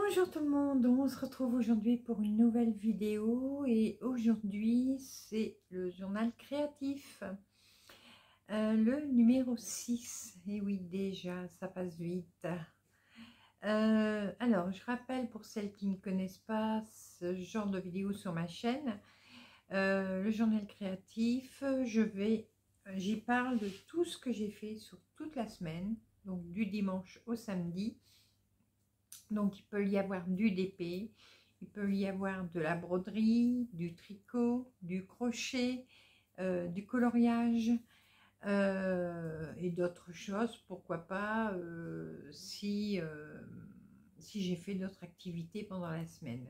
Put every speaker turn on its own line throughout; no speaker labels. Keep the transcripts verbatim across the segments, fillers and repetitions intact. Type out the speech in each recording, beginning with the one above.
Bonjour tout le monde, on se retrouve aujourd'hui pour une nouvelle vidéo et aujourd'hui c'est le journal créatif, euh, le numéro six. Et oui, déjà ça passe vite. Euh, alors je rappelle pour celles qui ne connaissent pas ce genre de vidéo sur ma chaîne, euh, le journal créatif, je vais, j'y parle de tout ce que j'ai fait sur toute la semaine, donc du dimanche au samedi. Donc il peut y avoir du D P, il peut y avoir de la broderie, du tricot, du crochet, euh, du coloriage euh, et d'autres choses, pourquoi pas, euh, si, euh, si j'ai fait d'autres activités pendant la semaine.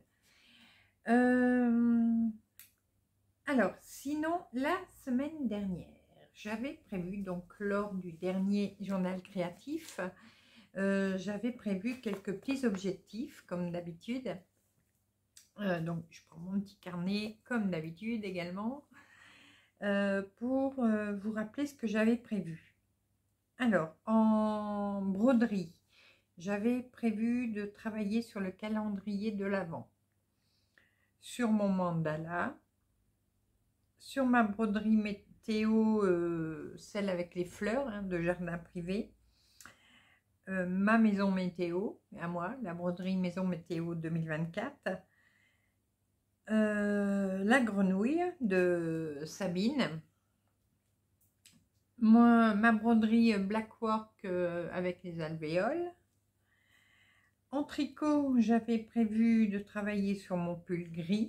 Euh, alors, sinon, la semaine dernière, j'avais prévu, donc lors du dernier journal créatif, Euh, j'avais prévu quelques petits objectifs comme d'habitude. Euh, donc je prends mon petit carnet comme d'habitude également euh, pour euh, vous rappeler ce que j'avais prévu. Alors en broderie, j'avais prévu de travailler sur le calendrier de l'Avent, sur mon mandala, sur ma broderie météo, euh, celle avec les fleurs hein, de jardin privé. Euh, ma maison météo, à moi, la broderie maison météo deux mille vingt-quatre, euh, la grenouille de Sabine, moi, ma broderie Blackwork euh, avec les alvéoles. En tricot, j'avais prévu de travailler sur mon pull gris,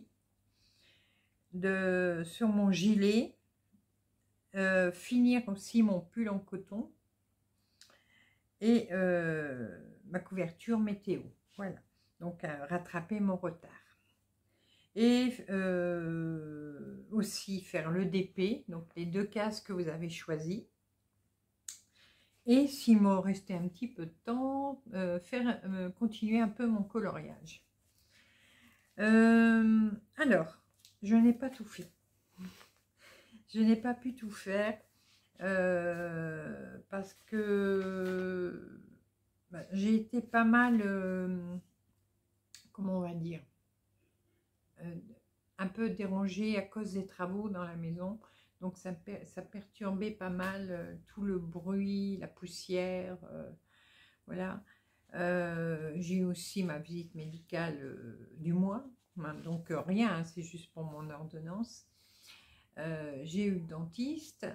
de, sur mon gilet, euh, finir aussi mon pull en coton et euh, ma couverture météo. Voilà, donc euh, rattraper mon retard. Et euh, aussi faire le D P, donc les deux cases que vous avez choisies. Et s'il me restait un petit peu de temps, euh, faire euh, continuer un peu mon coloriage. Euh, alors, je n'ai pas tout fait. Je n'ai pas pu tout faire euh, parce que bah, j'ai été pas mal, euh, comment on va dire, euh, un peu dérangée à cause des travaux dans la maison. Donc ça, ça perturbait pas mal euh, tout le bruit, la poussière, euh, voilà. Euh, j'ai aussi ma visite médicale euh, du mois, donc euh, rien, hein, c'est juste pour mon ordonnance. Euh, j'ai eu le dentiste,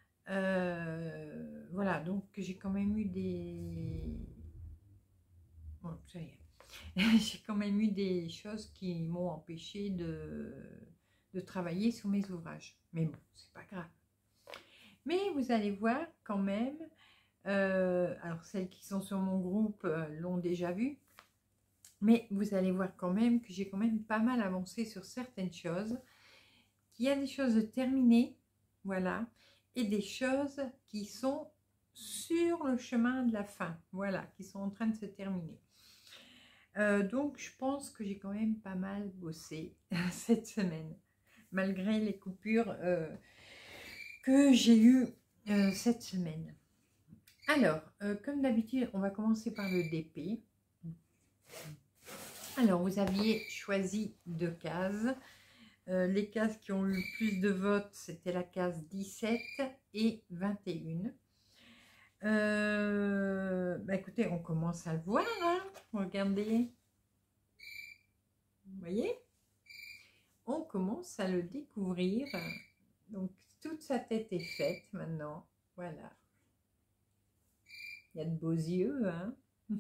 euh, voilà, donc j'ai quand même eu des... Bon, ça y est. J'ai quand même eu des choses qui m'ont empêché de, de travailler sur mes ouvrages. Mais bon, c'est pas grave. Mais vous allez voir quand même, euh, alors celles qui sont sur mon groupe euh, l'ont déjà vu, mais vous allez voir quand même que j'ai quand même pas mal avancé sur certaines choses, qu'il y a des choses terminées, voilà, et des choses qui sont sur le chemin de la fin, voilà, qui sont en train de se terminer. Euh, donc je pense que j'ai quand même pas mal bossé cette semaine, malgré les coupures euh, que j'ai eues euh, cette semaine. Alors, euh, comme d'habitude, on va commencer par le D P. Alors, vous aviez choisi deux cases. Euh, les cases qui ont eu le plus de votes, c'était la case dix-sept et vingt et un. Euh, bah écoutez, on commence à le voir, hein. Regardez. Vous voyez? On commence à le découvrir. Donc, toute sa tête est faite maintenant. Voilà. Il y a de beaux yeux, hein.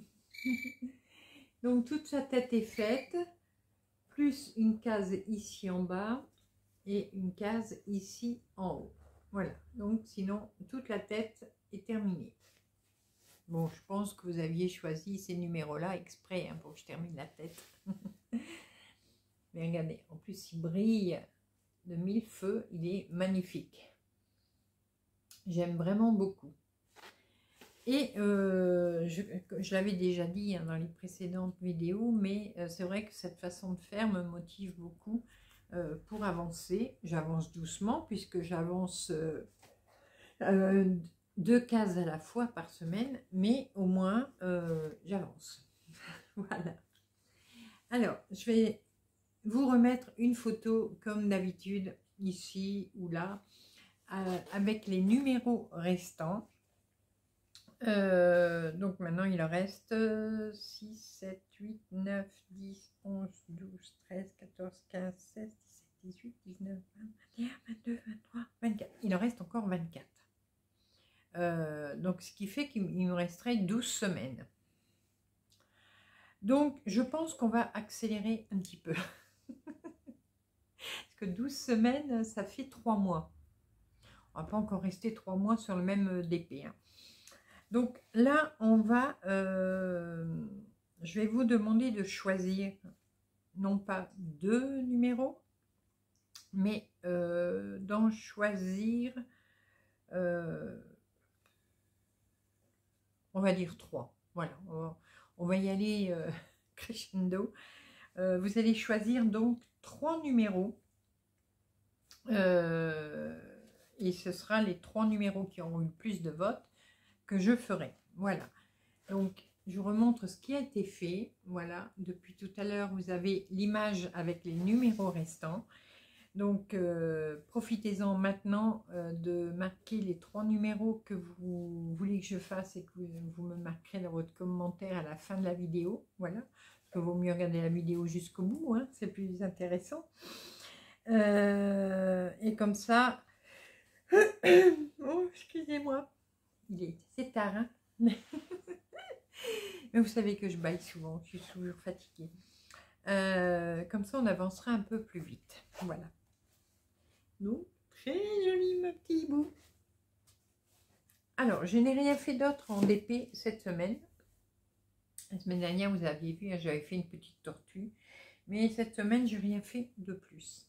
Donc, toute sa tête est faite, plus une case ici en bas et une case ici en haut. Voilà. Donc, sinon, toute la tête est terminée. Bon, je pense que vous aviez choisi ces numéros-là exprès hein, pour que je termine la tête. Mais regardez, en plus, il brille de mille feux. Il est magnifique. J'aime vraiment beaucoup. Et euh, je, je l'avais déjà dit hein, dans les précédentes vidéos, mais euh, c'est vrai que cette façon de faire me motive beaucoup euh, pour avancer. J'avance doucement puisque j'avance euh, euh, deux cases à la fois par semaine, mais au moins euh, j'avance. Voilà. Alors, je vais vous remettre une photo comme d'habitude, ici ou là, euh, avec les numéros restants. Euh, donc maintenant, il en reste six, sept, huit, neuf, dix, onze, douze, treize, quatorze, quinze, seize, dix-sept, dix-huit, dix-neuf, vingt, vingt et un, vingt-deux, vingt-trois, vingt-quatre. Il en reste encore vingt-quatre. Euh, donc, ce qui fait qu'il me resterait douze semaines. Donc, je pense qu'on va accélérer un petit peu. Parce que douze semaines, ça fait trois mois. On ne va pas encore rester trois mois sur le même D P. Hein. Donc là, on va... Euh, je vais vous demander de choisir, non pas deux numéros, mais euh, d'en choisir... Euh, on va dire trois. Voilà, on va, on va y aller euh, crescendo. Euh, vous allez choisir donc trois numéros. Euh, et ce sera les trois numéros qui auront eu le plus de votes que je ferai. Voilà. Donc, je vous remontre ce qui a été fait. Voilà. Depuis tout à l'heure, vous avez l'image avec les numéros restants. Donc, euh, profitez-en maintenant euh, de marquer les trois numéros que vous voulez que je fasse et que vous, vous me marquerez dans votre commentaire à la fin de la vidéo. Voilà. Parce qu'il vaut mieux regarder la vidéo jusqu'au bout. Hein, c'est plus intéressant. Euh, et comme ça... oh, excusez-moi. Il est, c'est tard, hein. Mais vous savez que je baille souvent, je suis toujours fatiguée. Euh, comme ça, on avancera un peu plus vite. Voilà. Donc, très joli, ma petit bout. Alors, je n'ai rien fait d'autre en D P cette semaine. La semaine dernière, vous aviez vu, j'avais fait une petite tortue. Mais cette semaine, je n'ai rien fait de plus.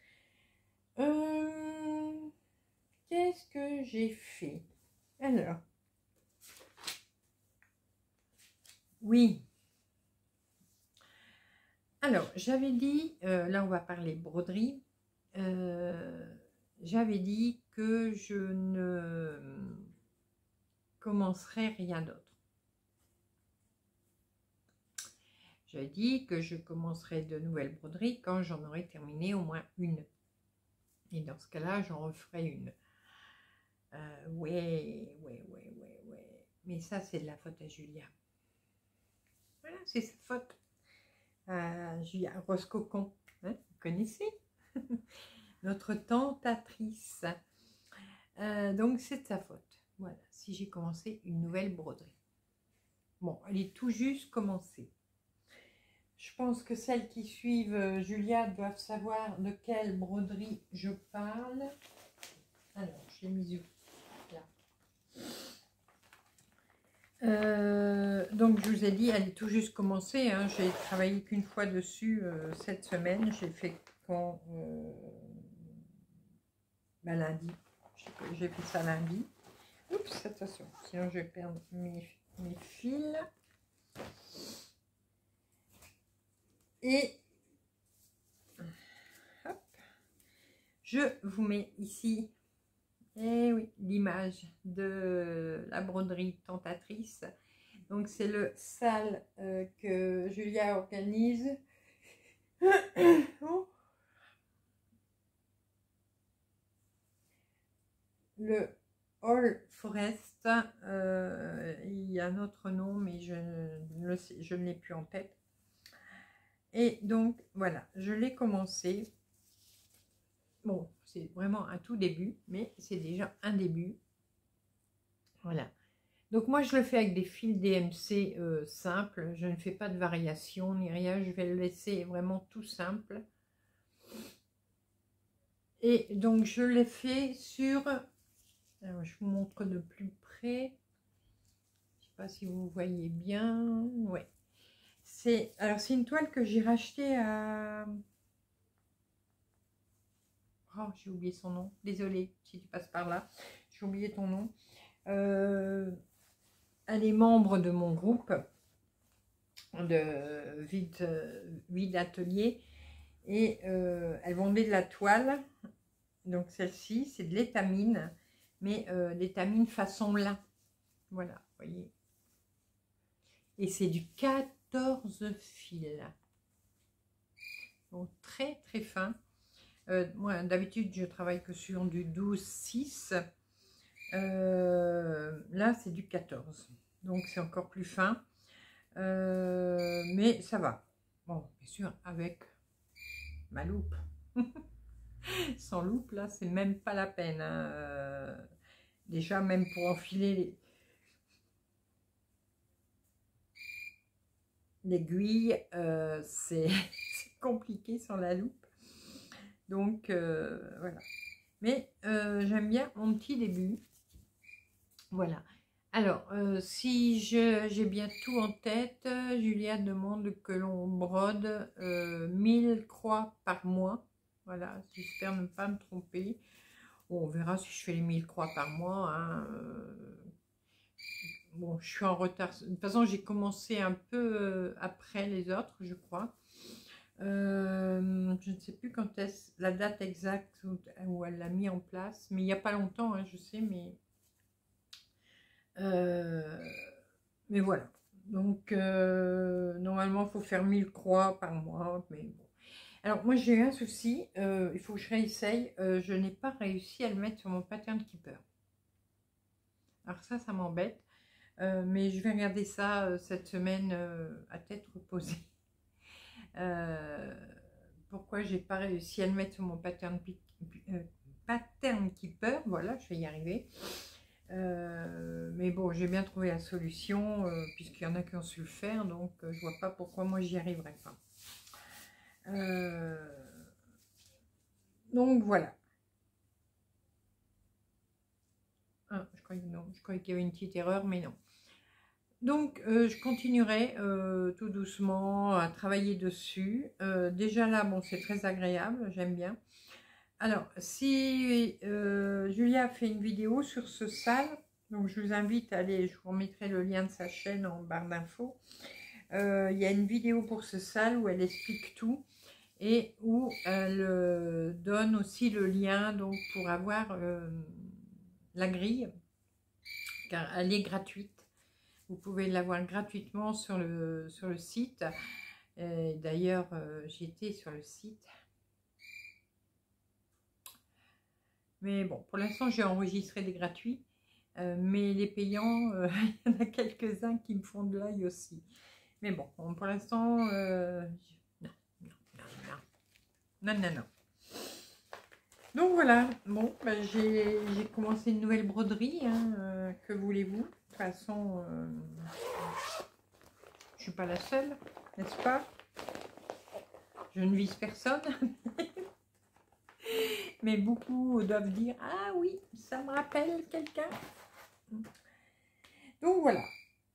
Euh, Qu'est-ce que j'ai fait? Alors, oui. Alors, j'avais dit, euh, là on va parler broderie, euh, j'avais dit que je ne commencerai rien d'autre. J'avais dit que je commencerai de nouvelles broderies quand j'en aurai terminé au moins une. Et dans ce cas-là, j'en referai une. Euh, ouais, ouais, ouais, ouais, ouais. Mais ça, c'est de la faute à Julia. Voilà, c'est sa faute. Euh, Julia Rose-Cocon, hein, vous connaissez notre tentatrice. Euh, donc, c'est de sa faute. Voilà, si j'ai commencé une nouvelle broderie. Bon, elle est tout juste commencée. Je pense que celles qui suivent euh, Julia doivent savoir de quelle broderie je parle. Alors, j'ai mis où là. Euh, donc, je vous ai dit, elle est tout juste commencée. Hein. J'ai travaillé qu'une fois dessus euh, cette semaine. J'ai fait quand euh, ben, lundi. J'ai fait ça lundi. Oups, attention, sinon je vais perdre mes, mes fils. Et hop, je vous mets ici, eh oui, l'image de la broderie tentatrice. Donc c'est le sale euh, que Julia organise. Oh. Le All Forest, euh, il y a un autre nom, mais je ne sais, je ne l'ai plus en tête. Et donc, voilà, je l'ai commencé. Bon, c'est vraiment un tout début, mais c'est déjà un début. Voilà. Donc, moi, je le fais avec des fils D M C euh, simples. Je ne fais pas de variation ni rien. Je vais le laisser vraiment tout simple. Et donc, je l'ai fait sur... Alors, je vous montre de plus près. Je ne sais pas si vous voyez bien. Ouais. C'est alors c'est une toile que j'ai rachetée à... Oh, j'ai oublié son nom. Désolée si tu passes par là. J'ai oublié ton nom. Euh, elle est membre de mon groupe de vide, vide atelier. Et euh, elle vendait de la toile. Donc celle-ci, c'est de l'étamine. Mais euh, l'étamine façon lin. Voilà, vous voyez. Et c'est du quatorze fils. donc très très fin. Euh, moi d'habitude je travaille que sur du douze six, euh, là c'est du quatorze, donc c'est encore plus fin, euh, mais ça va. Bon, bien sûr avec ma loupe. Sans loupe là c'est même pas la peine, hein. Euh, déjà même pour enfiler les l'aiguille, euh, c'est compliqué sans la loupe. Donc euh, voilà. Mais euh, j'aime bien mon petit début. Voilà. Alors, euh, si j'ai bien tout en tête, Julia demande que l'on brode euh, mille croix par mois. Voilà, j'espère ne pas me tromper. Bon, on verra si je fais les mille croix par mois, hein. Bon, je suis en retard. De toute façon, j'ai commencé un peu après les autres, je crois. Euh, je ne sais plus quand est la date exacte où, où elle l'a mis en place, mais il n'y a pas longtemps, hein, je sais, mais euh, mais voilà. Donc euh, normalement, il faut faire mille croix par mois, mais bon. Alors moi, j'ai eu un souci. Euh, il faut que je réessaye. Euh, je n'ai pas réussi à le mettre sur mon pattern keeper. Alors ça, ça m'embête. Euh, mais je vais regarder ça euh, cette semaine euh, à tête reposée. Euh, pourquoi j'ai pas réussi à le mettre sur mon pattern, euh, pattern keeper, voilà, je vais y arriver. Euh, mais bon, j'ai bien trouvé la solution, euh, puisqu'il y en a qui ont su le faire, donc euh, je vois pas pourquoi moi j'y arriverai pas. Euh, donc voilà. Ah, je croyais, non, je croyais qu'il y avait une petite erreur, mais non. Donc, euh, je continuerai euh, tout doucement à travailler dessus. Euh, déjà là, bon, c'est très agréable, j'aime bien. Alors, si euh, Julia a fait une vidéo sur ce sale, donc je vous invite à aller, je vous remettrai le lien de sa chaîne en barre d'infos. Euh, il y a une vidéo pour ce sale où elle explique tout et où elle euh, donne aussi le lien donc pour avoir euh, la grille, car elle est gratuite. Vous pouvez l'avoir gratuitement sur le, sur le site. D'ailleurs, euh, j'étais sur le site. Mais bon, pour l'instant, j'ai enregistré des gratuits. Euh, mais les payants, euh, il y en a quelques-uns qui me font de l'œil aussi. Mais bon, bon pour l'instant, euh, non, non, non, non, non, non, non. Donc voilà, bon, ben, j'ai commencé une nouvelle broderie, hein, euh, que voulez-vous? De toute façon, euh, je suis pas la seule, n'est-ce pas? Je ne vise personne. Mais beaucoup doivent dire, ah oui, ça me rappelle quelqu'un. Donc voilà.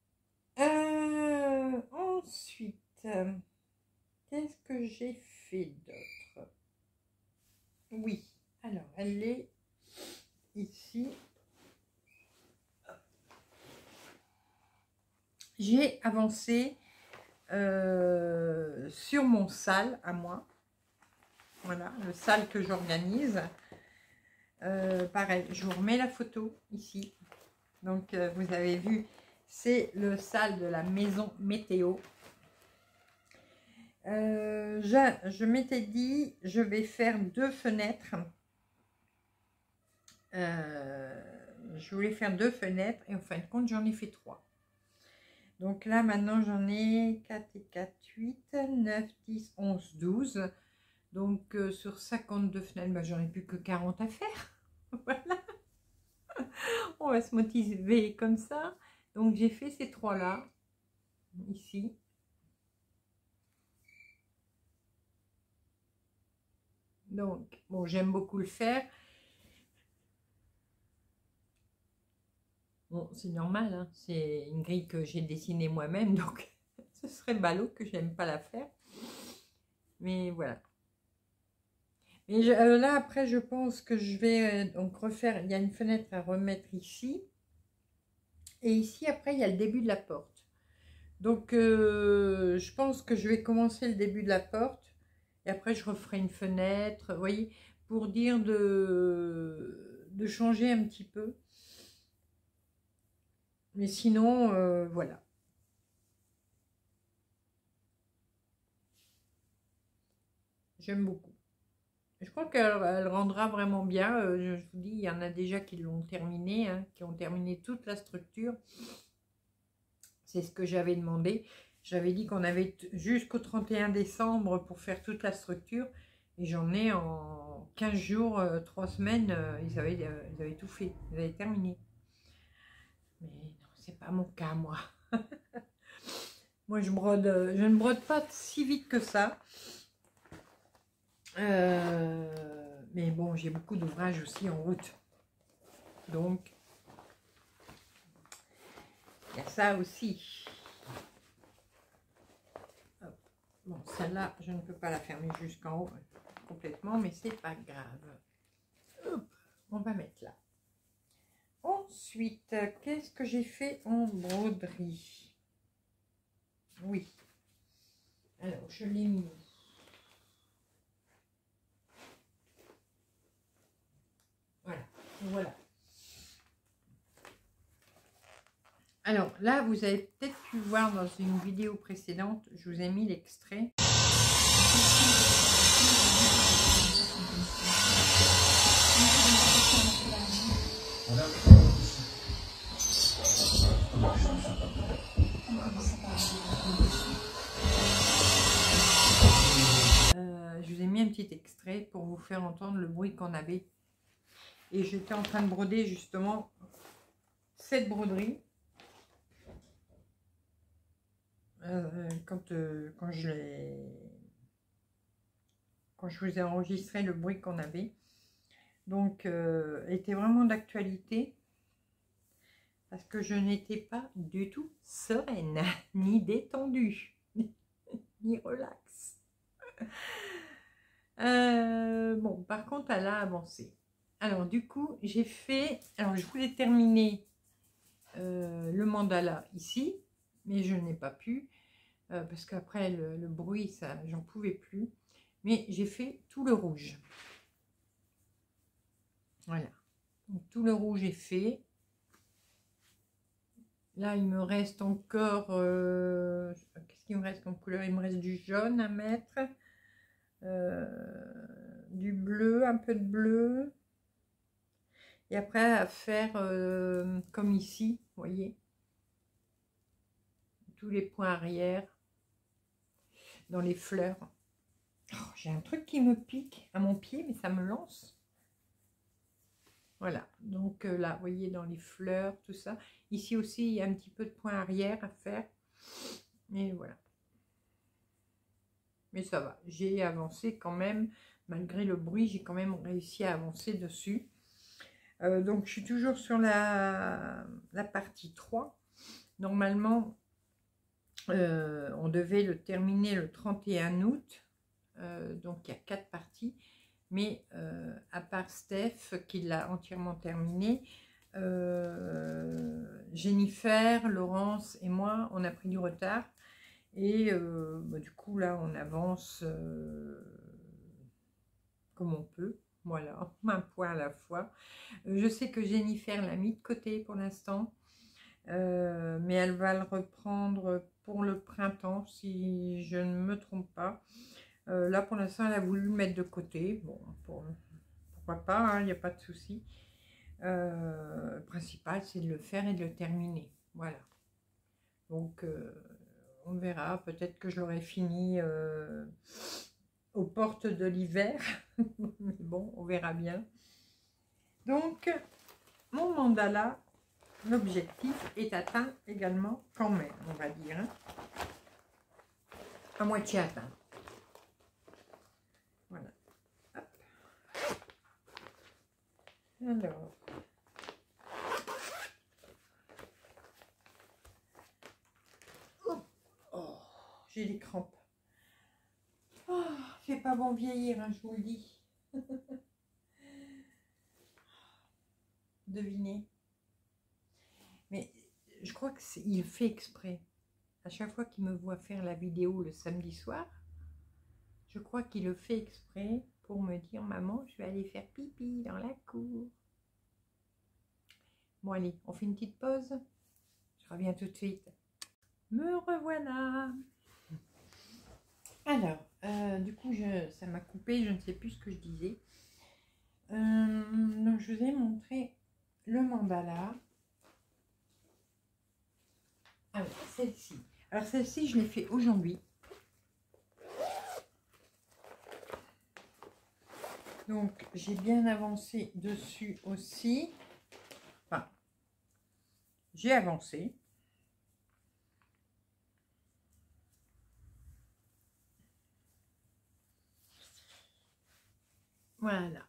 Euh, ensuite, euh, qu'est-ce que j'ai fait d'autre? Oui, alors elle est ici. J'ai avancé euh, sur mon sale à moi. Voilà, le sale que j'organise. Euh, pareil, je vous remets la photo ici. Donc, euh, vous avez vu, c'est le sale de la maison météo. Euh, je je m'étais dit, je vais faire deux fenêtres. Euh, je voulais faire deux fenêtres et en fin de compte, j'en ai fait trois. Donc là, maintenant, j'en ai quatre et quatre, huit, neuf, dix, onze, douze. Donc, euh, sur cinquante-deux fenêtres, ben, j'en ai plus que quarante à faire. Voilà. On va se motiver comme ça. Donc, j'ai fait ces trois-là, ici. Donc, bon, j'aime beaucoup le faire. Bon, c'est normal, hein, c'est une grille que j'ai dessinée moi-même, donc ce serait ballot que j'aime pas la faire. Mais voilà. Et je, euh, là, après, je pense que je vais euh, donc refaire, il y a une fenêtre à remettre ici. Et ici, après, il y a le début de la porte. Donc, euh, je pense que je vais commencer le début de la porte. Et après, je referai une fenêtre, vous voyez, pour dire de, de changer un petit peu. Mais sinon, euh, voilà. j'aime beaucoup. Je crois qu'elle elle rendra vraiment bien. Euh, je, je vous dis, il y en a déjà qui l'ont terminé, hein, qui ont terminé toute la structure. C'est ce que j'avais demandé. J'avais dit qu'on avait jusqu'au trente et un décembre pour faire toute la structure. Et j'en ai en quinze jours, euh, trois semaines, euh, ils, avaient, euh, ils avaient tout fait. Ils avaient terminé. Mais non, c'est pas mon cas, moi. Moi, je, brode, je ne brode pas si vite que ça. Euh, mais bon, j'ai beaucoup d'ouvrages aussi en route. Donc, il y a ça aussi. Hop. Bon, celle-là, je ne peux pas la fermer jusqu'en haut complètement, mais c'est pas grave. Hop, on va mettre là. Ensuite, qu'est-ce que j'ai fait en broderie? Oui. Alors, je l'ai mis. Voilà, voilà. Alors là, vous avez peut-être pu voir dans une vidéo précédente, je vous ai mis l'extrait. Euh, je vous ai mis un petit extrait pour vous faire entendre le bruit qu'on avait. Et j'étais en train de broder justement cette broderie. Euh, quand, euh, quand, je l'ai, quand je vous ai enregistré le bruit qu'on avait. Donc, euh, elle était vraiment d'actualité. Parce que je n'étais pas du tout sereine, ni détendue, ni relax. Euh, bon, par contre, elle a avancé. Alors, du coup, j'ai fait... Alors, je voulais terminer euh, le mandala ici, mais je n'ai pas pu, euh, parce qu'après, le, le bruit, ça, j'en pouvais plus. Mais j'ai fait tout le rouge. Voilà. Donc, tout le rouge est fait. Là, il me reste encore... Euh, Qu'est-ce qu'il me reste comme couleur? Il me reste du jaune à mettre. Euh, du bleu, un peu de bleu. Et après, à faire euh, comme ici, vous voyez. Tous les points arrière. Dans les fleurs. Oh, j'ai un truc qui me pique à mon pied, mais ça me lance. Voilà, donc euh, là, vous voyez, dans les fleurs, tout ça. Ici aussi, il y a un petit peu de point arrière à faire. Et voilà. Mais ça va, j'ai avancé quand même, malgré le bruit, j'ai quand même réussi à avancer dessus. Euh, donc, je suis toujours sur la, la partie trois. Normalement, euh, on devait le terminer le trente et un août. Euh, donc, il y a quatre parties. Mais euh, à part Steph qui l'a entièrement terminé, euh, Jennifer, Laurence et moi, on a pris du retard. Et euh, bah, du coup, là, on avance euh, comme on peut. Voilà, un point à la fois. Je sais que Jennifer l'a mis de côté pour l'instant. Euh, mais elle va le reprendre pour le printemps, si je ne me trompe pas. Euh, là, pour l'instant, elle a voulu le mettre de côté. Bon, pour, pourquoi pas, il n'y a pas de souci. Euh, le principal, c'est de le faire et de le terminer. Voilà. Donc, euh, on verra. Peut-être que je l'aurai fini euh, aux portes de l'hiver. Mais bon, on verra bien. Donc, mon mandala, l'objectif est atteint également quand même, on va dire. Hein. À moitié atteint. Voilà. Hop. Alors. Oh, oh, j'ai des crampes. Oh, fait pas bon vieillir, hein, je vous le dis. Devinez. Mais je crois qu'il fait exprès. À chaque fois qu'il me voit faire la vidéo le samedi soir, je crois qu'il le fait exprès pour me dire « Maman, je vais aller faire pipi dans la cour. » Bon, allez, on fait une petite pause. Je reviens tout de suite. Me revoilà. Alors, Euh, du coup, je, ça m'a coupé, je ne sais plus ce que je disais. Euh, donc, je vous ai montré le mandala. Alors, celle-ci. Alors, celle-ci, je l'ai fait aujourd'hui. Donc, j'ai bien avancé dessus aussi. Enfin, j'ai avancé. Voilà.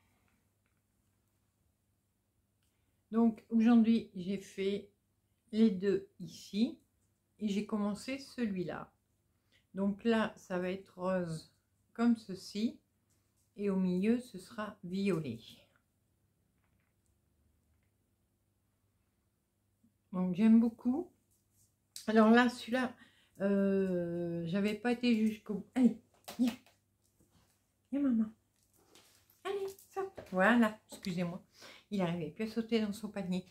Donc, aujourd'hui, j'ai fait les deux ici. Et j'ai commencé celui-là. Donc là, ça va être rose comme ceci. Et au milieu, ce sera violet. Donc, j'aime beaucoup. Alors là, celui-là, euh, j'avais pas été jusqu'au bout. Allez, viens. Viens, maman. Allez, saute. Voilà, excusez-moi. Il n'arrivait plus à sauter dans son panier.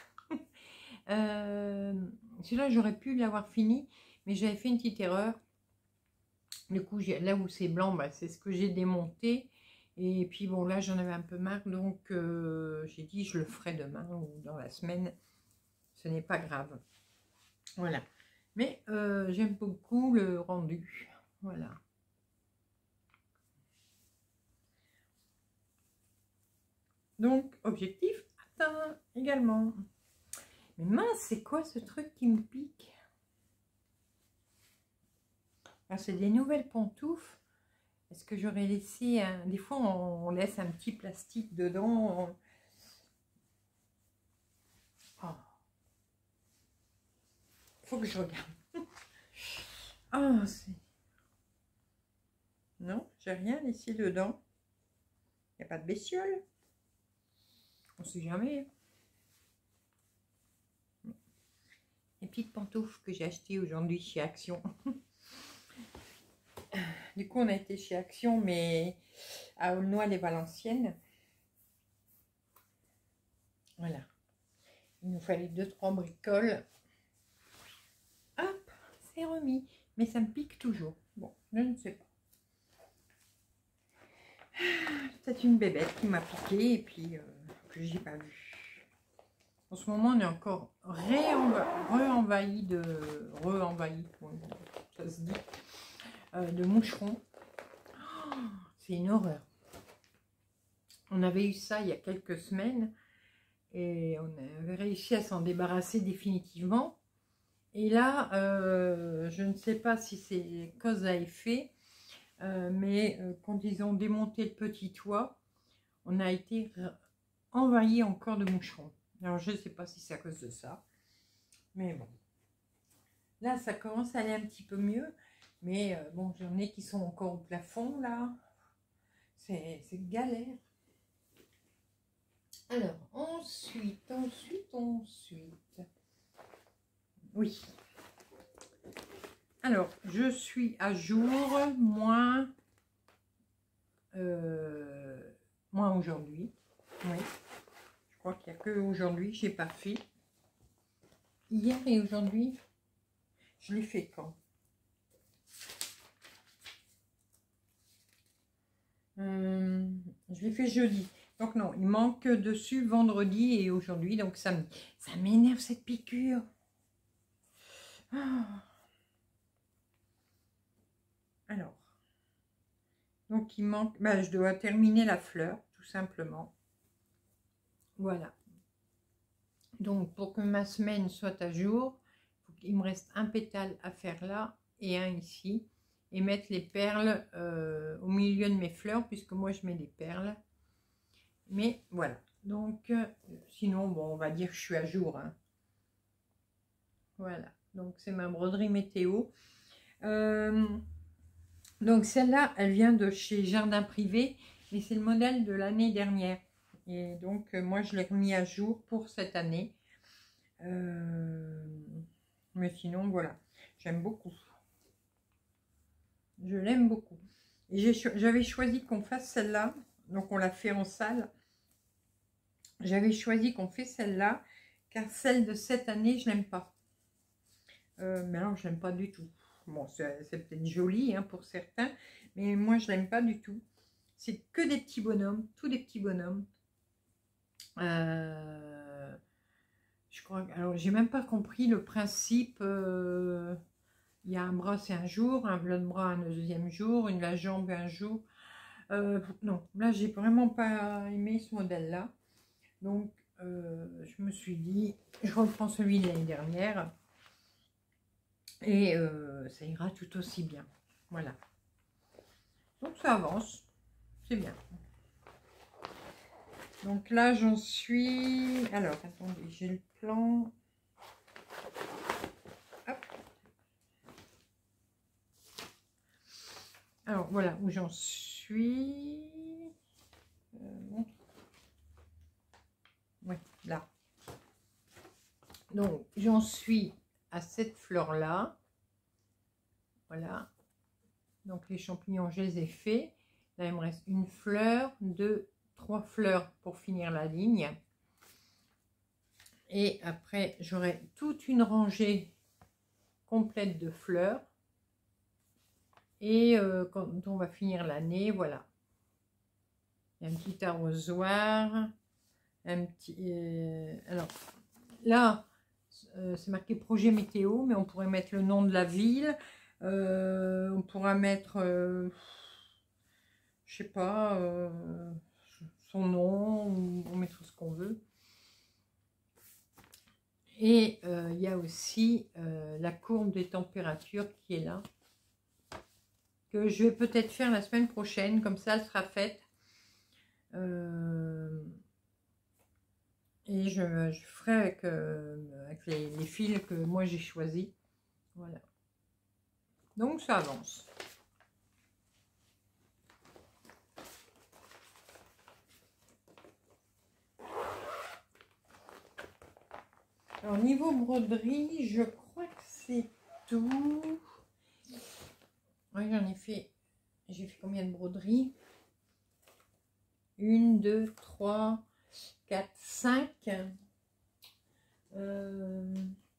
euh, celui-là, j'aurais pu l'avoir fini, mais j'avais fait une petite erreur. Du coup, là où c'est blanc, bah, c'est ce que j'ai démonté. Et puis bon, là, j'en avais un peu marre. Donc, euh, j'ai dit, je le ferai demain ou dans la semaine. Ce n'est pas grave. Voilà. Mais euh, j'aime beaucoup le rendu. Voilà. Donc, objectif atteint également. Mais mince, c'est quoi ce truc qui me pique? C'est des nouvelles pantoufles. Est-ce que j'aurais laissé un... Des fois, on laisse un petit plastique dedans. On... Oh. Faut que je regarde. Oh, c'est... Non, j'ai rien laissé dedans. Il n'y a pas de bestiole. On ne sait jamais. Les petites pantoufles que j'ai achetées aujourd'hui chez Action. Du coup, on a été chez Action, mais à Aulnoy-les-Valenciennes. Voilà. Il nous fallait deux, trois bricoles. Hop, c'est remis. Mais ça me pique toujours. Bon, je ne sais pas. C'est une bébête qui m'a piqué et puis euh, que j'ai pas vu. En ce moment, on est encore re-envahi de... Re-envahi, ça se dit. Euh, de moucherons. Oh, c'est une horreur. On avait eu ça il y a quelques semaines et on avait réussi à s'en débarrasser définitivement. Et là, euh, je ne sais pas si c'est cause à effet, euh, mais euh, quand ils ont démonté le petit toit, on a été envahi encore de moucherons. Alors, je ne sais pas si c'est à cause de ça, mais bon. Là, ça commence à aller un petit peu mieux, mais euh, bon, j'en ai qui sont encore au plafond, là. C'est galère. Alors, ensuite, ensuite, ensuite. Oui. Alors, je suis à jour, moins, euh, moins aujourd'hui. Oui. Je crois qu'il n'y a que aujourd'hui, je n'ai pas fait. Hier et aujourd'hui, je l'ai fait quand euh, Je l'ai fait jeudi. Donc non, il manque dessus vendredi et aujourd'hui, donc samedi. Ça m'énerve cette piqûre. Ah. Alors, donc il manque, bah, je dois terminer la fleur, tout simplement. Voilà. Donc pour que ma semaine soit à jour, il me reste un pétale à faire là et un ici. Et mettre les perles euh, au milieu de mes fleurs, puisque moi je mets des perles. Mais voilà. Donc, euh, sinon, bon, on va dire que je suis à jour. Hein. Voilà. Donc, c'est ma broderie météo. Euh, donc, celle-là, elle vient de chez Jardin Privé. Et c'est le modèle de l'année dernière. Et donc, euh, moi, je l'ai remis à jour pour cette année. Euh, mais sinon, voilà. J'aime beaucoup. Je l'aime beaucoup. Et j'avais choisi qu'on fasse celle-là. Donc, on l'a fait en salle. J'avais choisi qu'on fait celle-là, car celle de cette année, je n'aime pas. Euh, mais alors, je n'aime pas du tout. Bon, c'est peut-être joli hein, pour certains, mais moi je l'aime pas du tout. C'est que des petits bonhommes, tous des petits bonhommes. Euh, je crois, alors j'ai même pas compris le principe. Euh, il y a un bras c'est un jour, un l'autre bras un deuxième jour, une la jambe un jour. Euh, non, là j'ai vraiment pas aimé ce modèle là. Donc euh, je me suis dit, je reprends celui de l'année dernière. Et euh, ça ira tout aussi bien. Voilà. Donc ça avance. C'est bien. Donc là j'en suis... Alors attendez, j'ai le plan. Hop. Alors voilà où j'en suis. Euh, oui, là. Donc j'en suis à cette fleur là. Voilà. Donc les champignons, je les ai faits. Là, il me reste une fleur, deux, trois fleurs pour finir la ligne. Et après, j'aurai toute une rangée complète de fleurs. Et euh, quand on va finir l'année, voilà. Il y a un petit arrosoir. Un petit... Euh, alors, là, euh, c'est marqué projet météo, mais on pourrait mettre le nom de la ville. Euh, on pourra mettre, euh, je sais pas, euh, son nom, ou on mettra ce qu'on veut. Et euh, il y a aussi euh, la courbe des températures qui est là, que je vais peut-être faire la semaine prochaine, comme ça elle sera faite. Euh, et je, je ferai avec, euh, avec les, les fils que moi j'ai choisis. Voilà. Donc ça avance. Alors niveau broderie, je crois que c'est tout. Oui, j'en ai fait. J'ai fait combien de broderies? Une, deux, trois, quatre, cinq. Euh...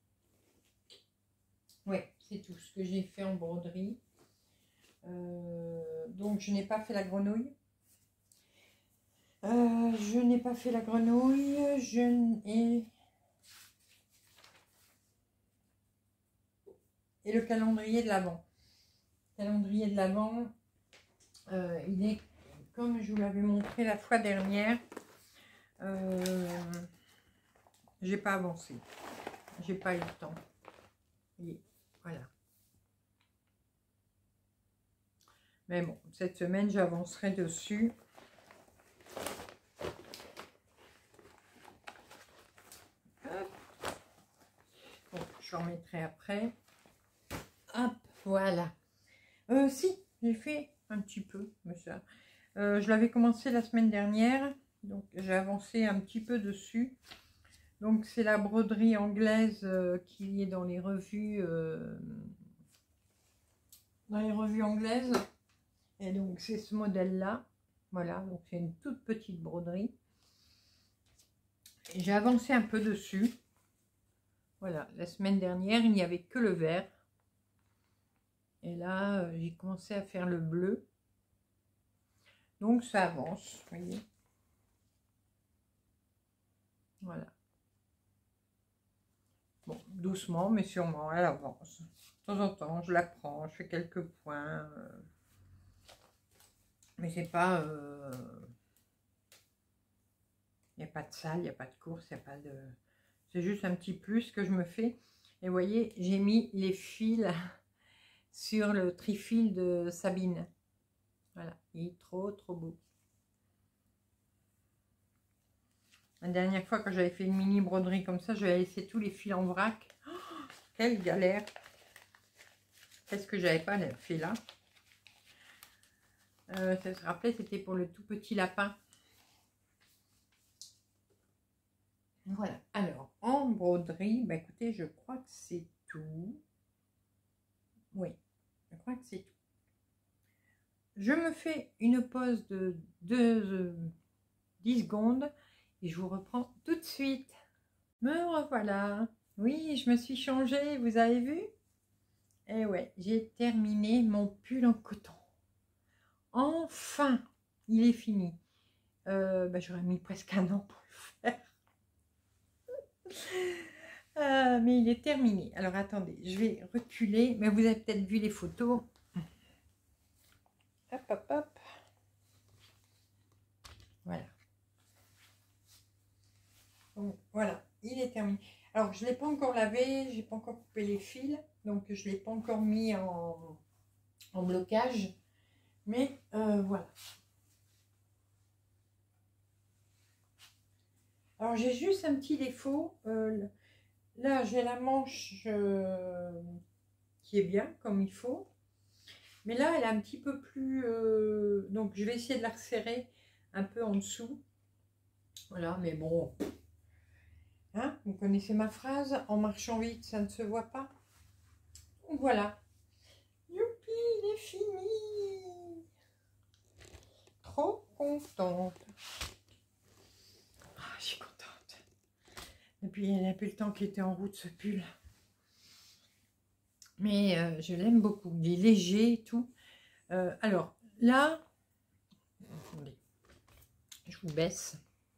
Ouais, c'est tout ce que j'ai fait en broderie. Euh... Donc je n'ai pas fait la grenouille. Euh, je n'ai pas fait la grenouille. Je n'ai... Et le calendrier de l'Avent. Calendrier de l'Avent, euh, il est comme je vous l'avais montré la fois dernière. Euh, j'ai pas avancé. J'ai pas eu le temps. Et voilà. Mais bon, cette semaine, j'avancerai dessus. Hop. Bon, je remettrai après. Hop, voilà. Euh, si, j'ai fait un petit peu, mais ça. Euh, je l'avais commencé la semaine dernière, donc j'ai avancé un petit peu dessus. Donc c'est la broderie anglaise euh, qui est dans les revues, euh, dans les revues anglaises. Et donc c'est ce modèle-là. Voilà, donc c'est une toute petite broderie. J'ai avancé un peu dessus. Voilà, la semaine dernière, il n'y avait que le vert. Et là, euh, j'ai commencé à faire le bleu. Donc, ça avance, vous voyez. Voilà. Bon, doucement, mais sûrement, elle avance. De temps en temps, je la prends, je fais quelques points. Euh, mais c'est pas... Euh, il n'y a pas de salle, il n'y a pas de course, il n'y a pas de... C'est juste un petit plus que je me fais. Et vous voyez, j'ai mis les fils sur le trifil de Sabine. Voilà, il est trop, trop beau. La dernière fois, quand j'avais fait une mini broderie comme ça, j'avais laissé tous les fils en vrac. Oh, quelle galère! Qu'est-ce que j'avais pas fait là? euh, Ça se rappelait, c'était pour le tout petit lapin. Voilà. Alors, en broderie, bah écoutez, je crois que c'est tout. Oui, je crois que c'est tout. Je me fais une pause de, de dix secondes et je vous reprends tout de suite. Me revoilà. Oui, je me suis changée, vous avez vu? Et ouais, j'ai terminé mon pull en coton. Enfin, il est fini. Euh, bah, j'aurais mis presque un an pour le faire. Euh, mais il est terminé. Alors attendez, je vais reculer. Mais vous avez peut-être vu les photos. Hop, hop, hop. Voilà. Donc, voilà, il est terminé. Alors, je ne l'ai pas encore lavé, je n'ai pas encore coupé les fils. Donc, je ne l'ai pas encore mis en, en blocage. Mais euh, voilà. Alors, j'ai juste un petit défaut. Euh, là, j'ai la manche euh, qui est bien, comme il faut. Mais là, elle est un petit peu plus... Euh, donc, je vais essayer de la resserrer un peu en dessous. Voilà, mais bon... Hein, vous connaissez ma phrase, en marchant vite, ça ne se voit pas. Donc, voilà. Youpi, il est fini. Trop contente. Ah, je suis contente. Depuis, il n'y a plus le temps qu'il était en route, ce pull. Mais euh, je l'aime beaucoup. Il est léger et tout. Euh, alors, là, attendez, je vous baisse.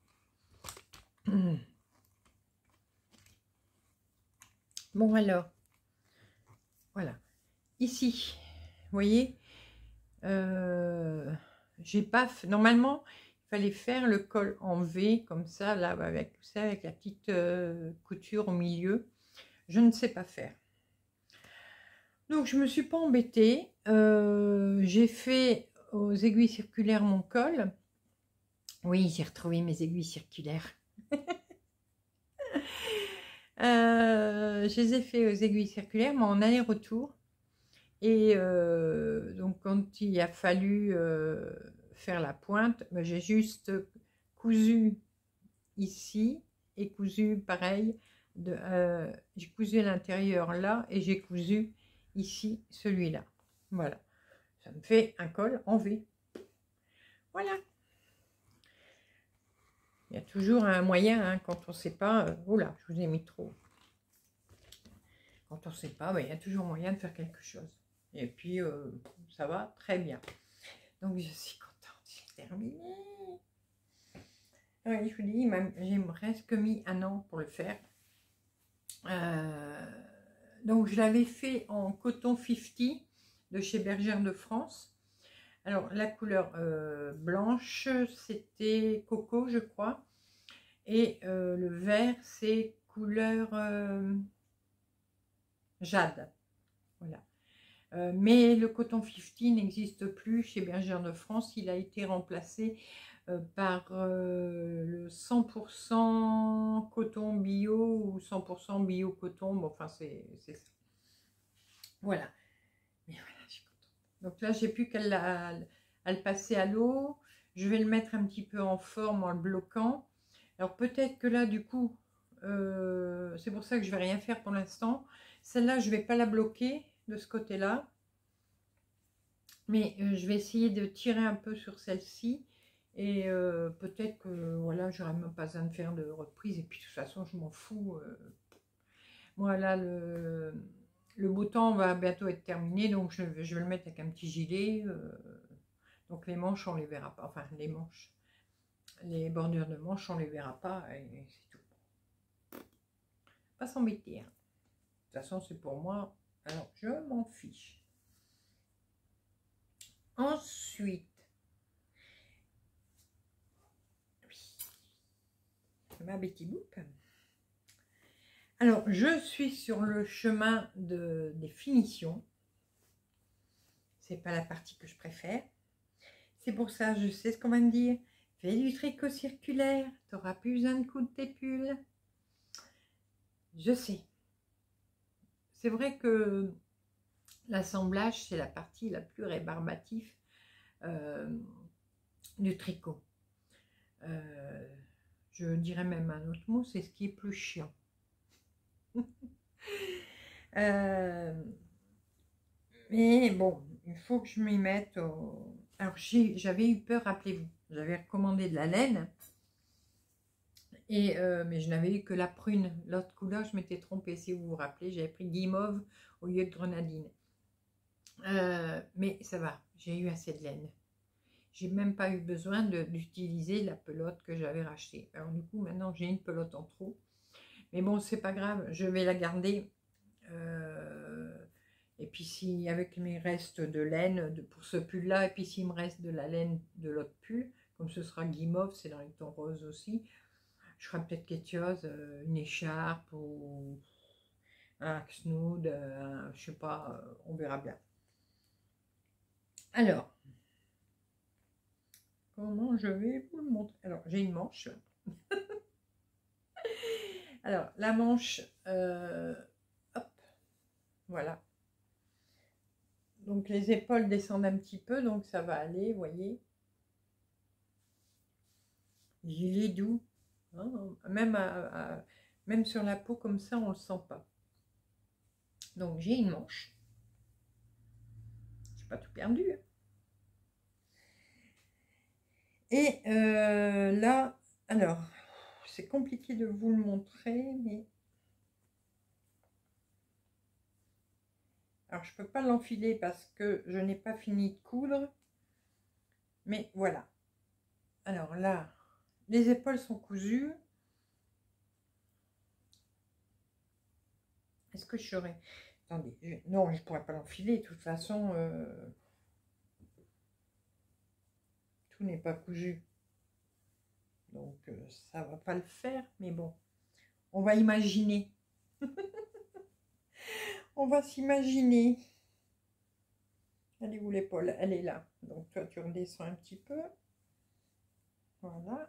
Bon, alors, voilà. Ici, vous voyez, euh, j'ai pas fait... Normalement, il fallait faire le col en V, comme ça, là, avec ça, avec la petite euh, couture au milieu. Je ne sais pas faire. Donc, je me suis pas embêtée. Euh, j'ai fait aux aiguilles circulaires mon col. Oui, j'ai retrouvé mes aiguilles circulaires. euh, je les ai fait aux aiguilles circulaires, mais en aller-retour. Et euh, donc, quand il a fallu euh, faire la pointe, ben, j'ai juste cousu ici et cousu pareil. Euh, j'ai cousu à l'intérieur là et j'ai cousu ici celui-là. Voilà. Ça me fait un col en V. Voilà. Il y a toujours un moyen, hein, quand on ne sait pas. Euh, oh là, je vous ai mis trop. Quand on ne sait pas, ben, il y a toujours moyen de faire quelque chose. Et puis, euh, ça va très bien. Donc, je suis contente, j'ai terminé. Oui, je vous dis, j'ai presque mis un an pour le faire. Euh, donc, je l'avais fait en coton cinquante de chez Bergère de France. Alors, la couleur euh, blanche, c'était coco, je crois. Et euh, le vert, c'est couleur euh, jade. Voilà. Euh, mais le coton cinquante n'existe plus chez Bergère de France. Il a été remplacé euh, par euh, le cent pour cent coton bio ou cent pour cent bio coton. Bon, enfin, c'est ça. Voilà. Mais voilà, je suis contente. Donc là, j'ai plus qu'à le passer à l'eau. Je vais le mettre un petit peu en forme en le bloquant. Alors peut-être que là, du coup, euh, c'est pour ça que je ne vais rien faire pour l'instant. Celle-là, je ne vais pas la bloquer de ce côté-là. Mais euh, je vais essayer de tirer un peu sur celle-ci. Et euh, peut-être que voilà, j'aurai même pas besoin de faire de reprise. Et puis de toute façon, je m'en fous. Euh. Moi, là, le, le beau temps va bientôt être terminé. Donc, je, je vais le mettre avec un petit gilet. Euh. Donc, les manches, on les verra pas. Enfin, les manches. Les bordures de manches, on les verra pas. Et c'est tout. Pas s'embêter. Hein. De toute façon, c'est pour moi. Alors, je m'en fiche. Ensuite, oui, ma Betty Boop. Alors, je suis sur le chemin de, des finitions. C'est pas la partie que je préfère. C'est pour ça, je sais ce qu'on va me dire. Fais du tricot circulaire, tu n'auras plus besoin de coudre tes pulls. Je sais. C'est vrai que l'assemblage, c'est la partie la plus rébarbative euh, du tricot. Euh, je dirais même un autre mot, c'est ce qui est plus chiant. euh, mais bon, il faut que je m'y mette. Au... Alors, j'avais eu peur, rappelez-vous, j'avais recommandé de la laine. Et, euh, mais je n'avais eu que la prune. L'autre couleur, je m'étais trompée. Si vous vous rappelez, j'avais pris guimauve au lieu de grenadine. Euh, mais ça va, j'ai eu assez de laine. J'ai même pas eu besoin d'utiliser la pelote que j'avais rachetée. Alors du coup, maintenant, j'ai une pelote en trop. Mais bon, c'est pas grave, je vais la garder. Euh, et puis si, avec mes restes de laine de, pour ce pull-là, et puis s'il me reste de la laine de l'autre pull, comme ce sera guimauve, c'est dans les tons roses aussi, je ferai peut-être quelque chose, euh, une écharpe ou un snood, euh, je sais pas, euh, on verra bien. Alors, comment je vais vous le montrer? Alors, j'ai une manche. Alors, la manche, euh, hop, voilà. Donc, les épaules descendent un petit peu, donc ça va aller, vous voyez. Il est doux. Hein, même, à, à, même sur la peau, comme ça, on ne le sent pas. Donc, j'ai une manche. Je n'ai pas tout perdu. Et euh, là, alors, c'est compliqué de vous le montrer, mais... Alors, je ne peux pas l'enfiler parce que je n'ai pas fini de coudre. Mais voilà. Alors là, les épaules sont cousues. Est-ce que je serais... Attendez, je... non, je ne pourrais pas l'enfiler. De toute façon, euh... tout n'est pas cousu. Donc, euh, ça ne va pas le faire. Mais bon, on va imaginer. On va s'imaginer. Elle est où l'épaule? Elle est là. Donc, toi, tu redescends un petit peu. Voilà.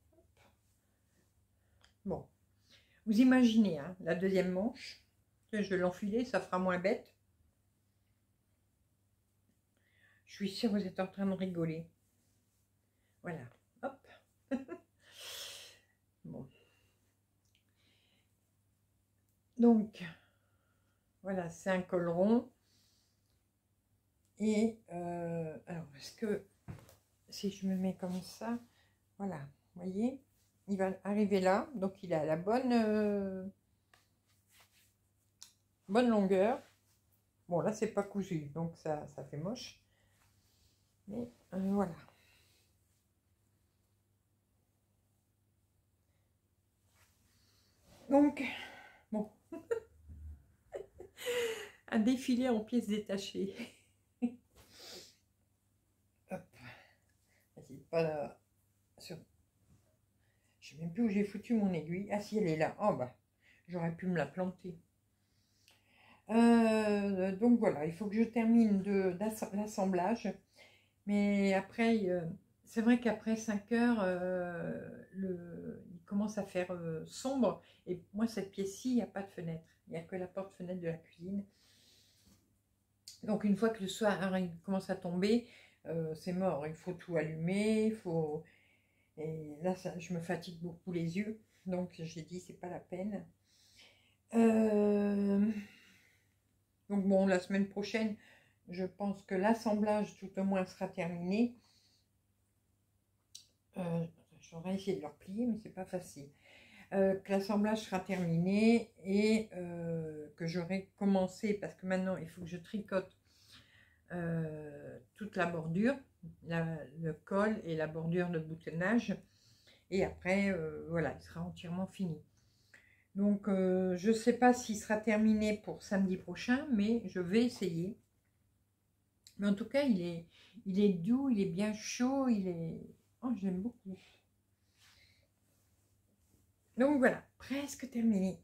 Bon. Vous imaginez, hein, la deuxième manche. Je vais l'enfiler, ça fera moins bête. Je suis sûre que vous êtes en train de rigoler. Voilà. Hop. Bon. Donc, voilà, c'est un col rond. Et, euh, alors, est-ce que, si je me mets comme ça, voilà, vous voyez, il va arriver là. Donc, il a la bonne, euh, bonne longueur. Bon, là, c'est pas cousu, donc ça, ça fait moche. Mais euh, voilà. Donc, bon. Un défilé en pièces détachées. Hop. Vas-y, pas là. Sur... Je ne sais même plus où j'ai foutu mon aiguille. Ah si, elle est là. Oh bah, j'aurais pu me la planter. Euh, donc voilà, il faut que je termine de l'assemblage. Mais après, euh, c'est vrai qu'après cinq heures, euh, le, il commence à faire euh, sombre. Et moi, cette pièce-ci, il n'y a pas de fenêtre. Il n'y a que la porte-fenêtre de la cuisine. Donc une fois que le soir il commence à tomber, euh, c'est mort. Il faut tout allumer, il faut... Et là, ça, je me fatigue beaucoup les yeux. Donc j'ai dit, c'est pas la peine. Euh... Donc bon, la semaine prochaine, je pense que l'assemblage tout au moins sera terminé. Euh, J'aurais essayé de le replier, mais c'est pas facile. Euh, que l'assemblage sera terminé et euh, que j'aurai commencé, parce que maintenant il faut que je tricote euh, toute la bordure, la, le col et la bordure de boutonnage. Et après, euh, voilà, il sera entièrement fini. Donc, euh, je ne sais pas s'il sera terminé pour samedi prochain, mais je vais essayer. Mais en tout cas, il est, il est doux, il est bien chaud, il est... Oh, j'aime beaucoup. Donc voilà, presque terminé.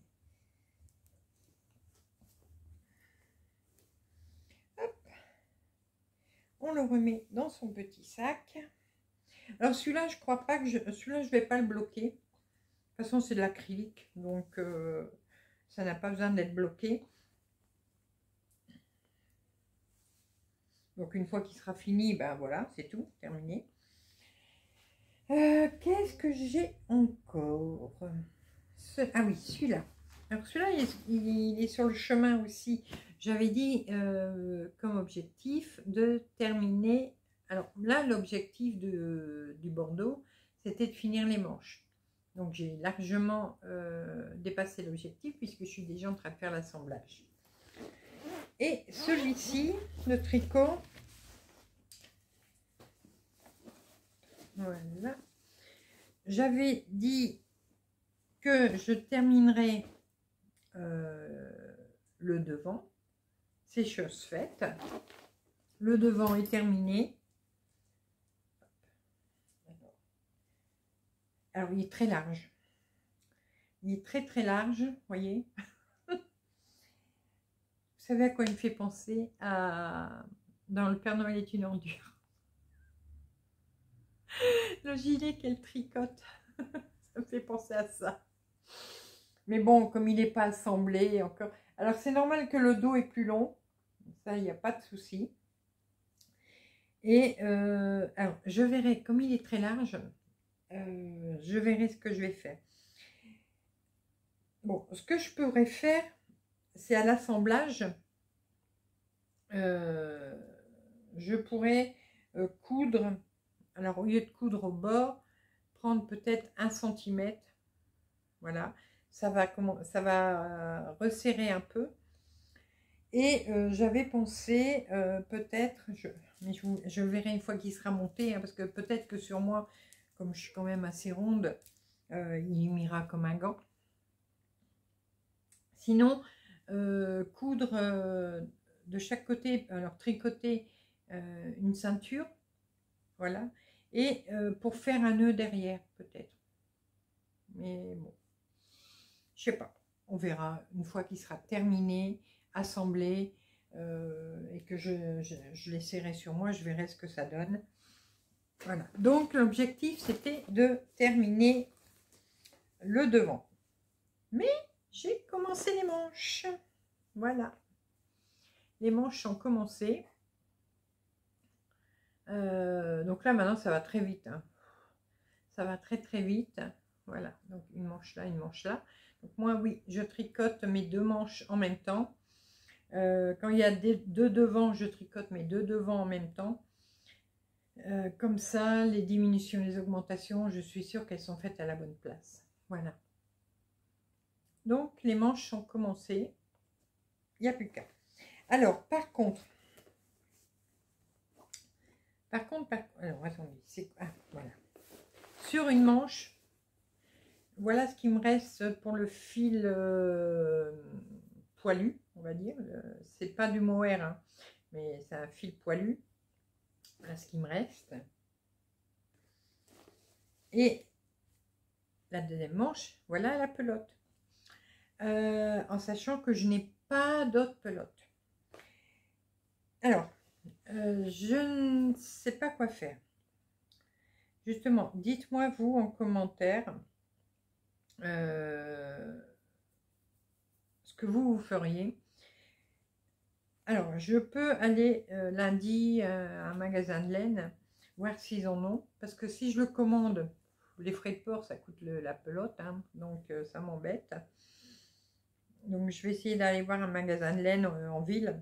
Hop. On le remet dans son petit sac. Alors celui-là, je crois pas que je... Celui-là, je vais pas le bloquer. De toute façon, c'est de l'acrylique, donc euh, ça n'a pas besoin d'être bloqué. Donc une fois qu'il sera fini, ben voilà, c'est tout, terminé. Euh, Qu'est-ce que j'ai encore? Ce... Ah oui, celui-là. Alors celui-là, il, il est sur le chemin aussi. J'avais dit euh, comme objectif de terminer. Alors là, l'objectif du Bordeaux, c'était de finir les manches. Donc j'ai largement euh, dépassé l'objectif puisque je suis déjà en train de faire l'assemblage. Et celui-ci, le tricot, voilà, j'avais dit que je terminerai euh, le devant. C'est chose faite. Le devant est terminé. Alors, il est très large. Il est très très large, vous voyez. Vous savez à quoi il me fait penser? À... Dans Le Père Noël est une ordure. Le gilet qu'elle tricote. Ça me fait penser à ça. Mais bon, comme il n'est pas assemblé encore. Alors, c'est normal que le dos est plus long. Ça, il n'y a pas de souci. Et euh, alors, je verrai, comme il est très large, euh, je verrai ce que je vais faire. Bon, ce que je pourrais faire, c'est à l'assemblage, euh, je pourrais euh, coudre, alors au lieu de coudre au bord, prendre peut-être un centimètre, voilà, ça va, comment, ça va euh, resserrer un peu. Et euh, j'avais pensé euh, peut-être, je, mais je, je verrai une fois qu'il sera monté, hein, parce que peut-être que sur moi, comme je suis quand même assez ronde, euh, il m'ira comme un gant. Sinon, euh, coudre euh, de chaque côté, alors tricoter euh, une ceinture, voilà, et euh, pour faire un nœud derrière, peut-être. Mais bon, je sais pas, on verra une fois qu'il sera terminé, assemblé, euh, et que je, je, je l'essaierai sur moi, je verrai ce que ça donne. Voilà, donc l'objectif c'était de terminer le devant. Mais j'ai commencé les manches. Voilà. Les manches ont commencé. Euh, donc là, maintenant, ça va très vite. Hein. Ça va très, très vite. Voilà. Donc, une manche là, une manche là. Donc, moi, oui, je tricote mes deux manches en même temps. Euh, quand il y a des, deux devants, je tricote mes deux devants en même temps. Euh, comme ça, les diminutions, les augmentations, je suis sûre qu'elles sont faites à la bonne place. Voilà. Donc, les manches sont commencées. Il n'y a plus qu'à. Alors, par contre, par contre, par, alors, attendez, c'est quoi? Ah, voilà. Sur une manche, voilà ce qui me reste pour le fil euh, poilu, on va dire. C'est pas du mohair, hein, mais c'est un fil poilu. Voilà ce qui me reste. Et la deuxième manche, voilà la pelote. Euh, en sachant que je n'ai pas d'autres pelotes. Alors, euh, je ne sais pas quoi faire. Justement, dites-moi vous en commentaire euh, ce que vous, vous feriez. Alors, je peux aller euh, lundi euh, à un magasin de laine, voir s'ils en ont. Parce que si je le commande, les frais de port, ça coûte le, la pelote. Hein, donc, euh, ça m'embête. Donc, je vais essayer d'aller voir un magasin de laine euh, en ville.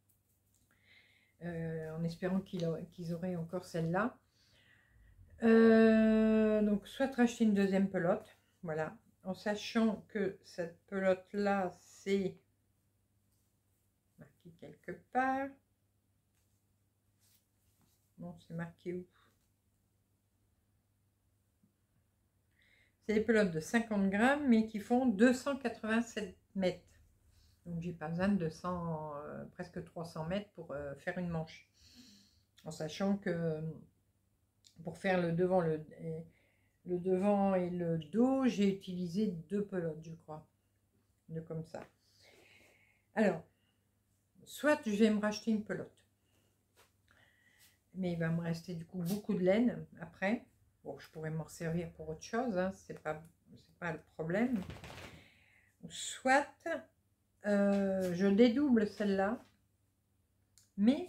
Euh, en espérant qu'ils qu'ils auraient encore celle-là. Euh, donc, soit racheter une deuxième pelote. Voilà. En sachant que cette pelote-là, c'est marqué quelque part. Bon, c'est marqué où? C'est des pelotes de cinquante grammes, mais qui font deux cent quatre-vingt-sept mètres. Donc, j'ai pas besoin de deux cents, euh, presque trois cents mètres pour euh, faire une manche. En sachant que pour faire le devant, le, le devant et le dos, j'ai utilisé deux pelotes, je crois. De comme ça. Alors, soit je vais me racheter une pelote. Mais il va me rester du coup beaucoup de laine après. Bon, je pourrais m'en servir pour autre chose, hein, c'est pas, c'est pas le problème. Soit euh, je dédouble celle-là, mais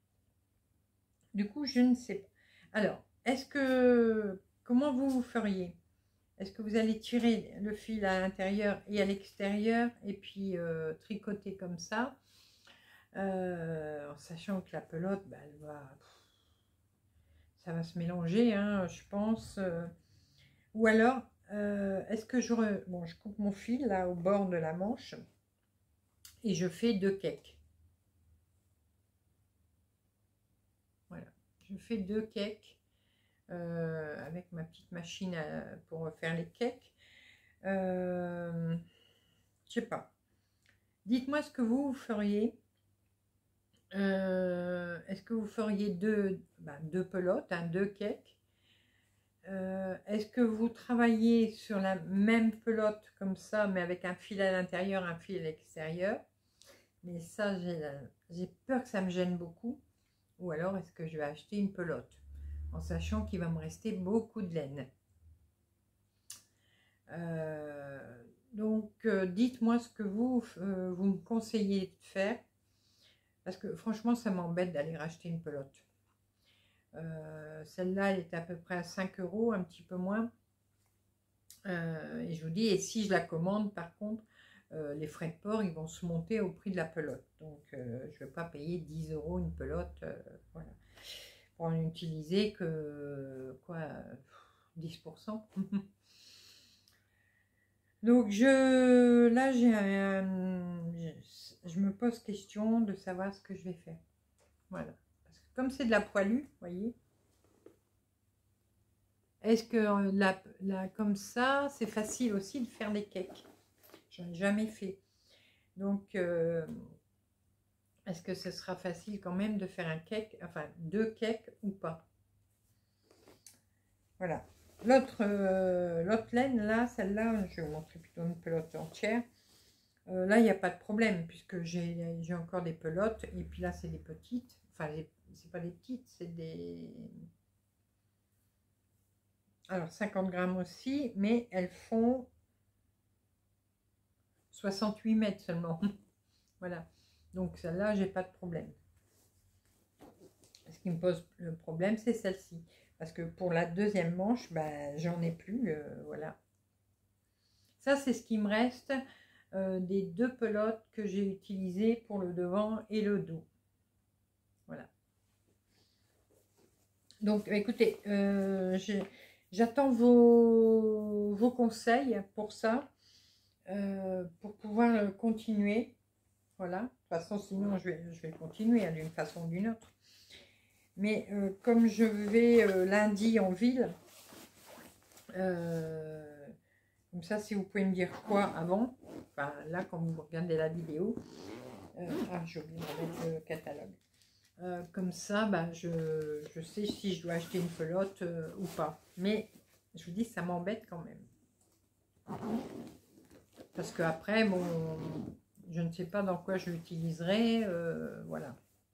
du coup, je ne sais pas. Alors, est-ce que, comment vous, vous feriez? Est-ce que vous allez tirer le fil à l'intérieur et à l'extérieur et puis euh, tricoter comme ça, euh, en sachant que la pelote, bah, elle va... ça va se mélanger, hein, je pense. Ou alors, euh, est-ce que je... Re... Bon, je coupe mon fil, là, au bord de la manche, et je fais deux cakes. je fais deux cakes euh, avec ma petite machine à, pour faire les cakes. Euh, je sais pas. Dites-moi ce que vous feriez. Euh, Est-ce que vous feriez deux, bah, deux pelotes, hein, deux cakes? Euh, Est-ce que vous travaillez sur la même pelote comme ça, mais avec un fil à l'intérieur, un fil à l'extérieur? Mais ça, j'ai peur que ça me gêne beaucoup. Ou alors, est-ce que je vais acheter une pelote, en sachant qu'il va me rester beaucoup de laine? Euh, donc, euh, dites-moi ce que vous, euh, vous me conseillez de faire. Parce que franchement, ça m'embête d'aller racheter une pelote. Euh, Celle-là, elle est à peu près à cinq euros, un petit peu moins. Euh, et je vous dis, et si je la commande, par contre, euh, les frais de port, ils vont se monter au prix de la pelote. Donc, euh, je ne vais pas payer dix euros une pelote, euh, voilà, pour en utiliser que, quoi, dix pour cent. Donc, je, là, j'ai un, je, je me pose question de savoir ce que je vais faire. Voilà. Parce que comme c'est de la poilue, vous voyez, est-ce que là, là, comme ça, c'est facile aussi de faire des cakes? J'en ai jamais fait. Donc, euh, est-ce que ce sera facile quand même de faire un cake, enfin deux cakes ou pas? Voilà. L'autre euh, l'autre laine, là, celle-là, je vais vous montrer plutôt une pelote entière. Euh, là, il n'y a pas de problème puisque j'ai encore des pelotes. Et puis là, c'est des petites. Enfin, c'est pas des petites, c'est des... Alors, cinquante grammes aussi, mais elles font soixante-huit mètres seulement. Voilà. Donc, celle-là, j'ai pas de problème. Ce qui me pose le problème, c'est celle-ci. Parce que pour la deuxième manche, ben, j'en ai plus. Euh, voilà. Ça, c'est ce qui me reste euh, des deux pelotes que j'ai utilisées pour le devant et le dos. Voilà. Donc, écoutez, euh, j'attends vos, vos conseils pour ça, euh, pour pouvoir continuer. Voilà. De toute façon, sinon, je vais, je vais continuer hein, d'une façon ou d'une autre. Mais euh, comme je vais euh, lundi en ville, euh, comme ça, si vous pouvez me dire quoi avant, enfin là, quand vous regardez la vidéo, euh, ah, j'ai oublié de mettre le catalogue. Euh, comme ça, bah, je, je sais si je dois acheter une pelote euh, ou pas. Mais je vous dis, ça m'embête quand même. Parce que après, bon, je ne sais pas dans quoi je l'utiliserai. Euh, voilà.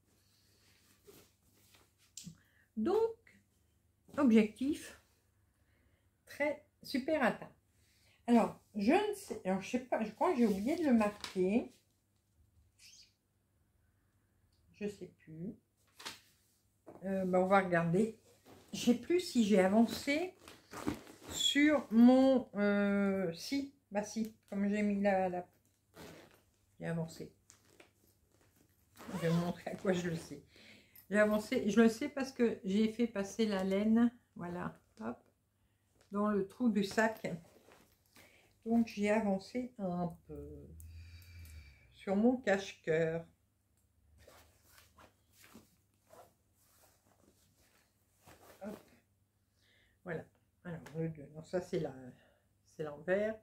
Donc, objectif très super atteint. Alors, je ne sais, alors je sais pas, je crois que j'ai oublié de le marquer. Je sais plus. Euh, ben on va regarder. Je sais plus si j'ai avancé sur mon... Euh, si, bah si, comme j'ai mis la... la... J'ai avancé. Je vais vous montrer à quoi je le sais. J'ai avancé, je le sais parce que j'ai fait passer la laine, voilà, hop, dans le trou du sac. Donc j'ai avancé un peu sur mon cache-cœur. Voilà. Alors le deux, non ça c'est la, c'est l'envers.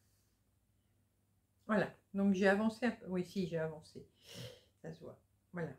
Voilà. Donc j'ai avancé un peu. Oui, si j'ai avancé. Ça se voit. Voilà.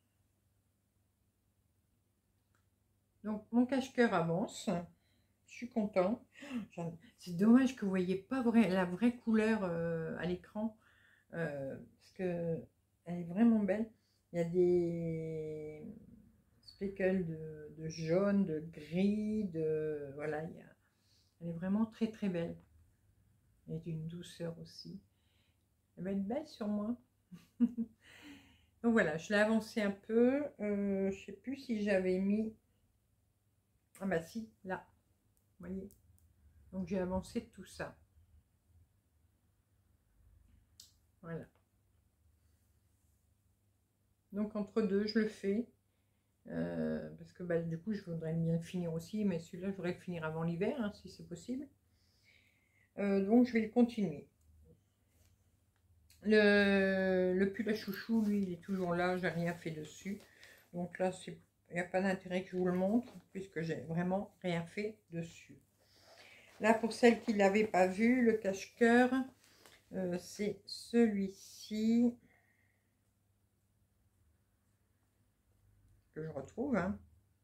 Donc mon cache-cœur avance. Je suis content. C'est dommage que vous ne voyez pas vrai, la vraie couleur euh, à l'écran. Euh, parce que elle est vraiment belle. Il y a des speckles de, de jaune, de gris, de voilà. Il y a, elle est vraiment très très belle. Et d'une douceur aussi. Elle va être belle sur moi. Donc voilà, je l'ai avancé un peu. Euh, je ne sais plus si j'avais mis. Ah bah si, là. Vous voyez. Donc j'ai avancé tout ça. Voilà. Donc entre deux, je le fais. Euh, parce que bah, du coup, je voudrais bien le finir aussi. Mais celui-là, je voudrais le finir avant l'hiver, hein, si c'est possible. Euh, donc je vais le continuer. Le, le pull à chouchou, lui, il est toujours là. J'ai rien fait dessus. Donc là, c'est il n'y a pas d'intérêt que je vous le montre, puisque j'ai vraiment rien fait dessus. Là, pour celles qui ne l'avaient pas vu, le cache-cœur, euh, c'est celui-ci. Que je retrouve. Hein.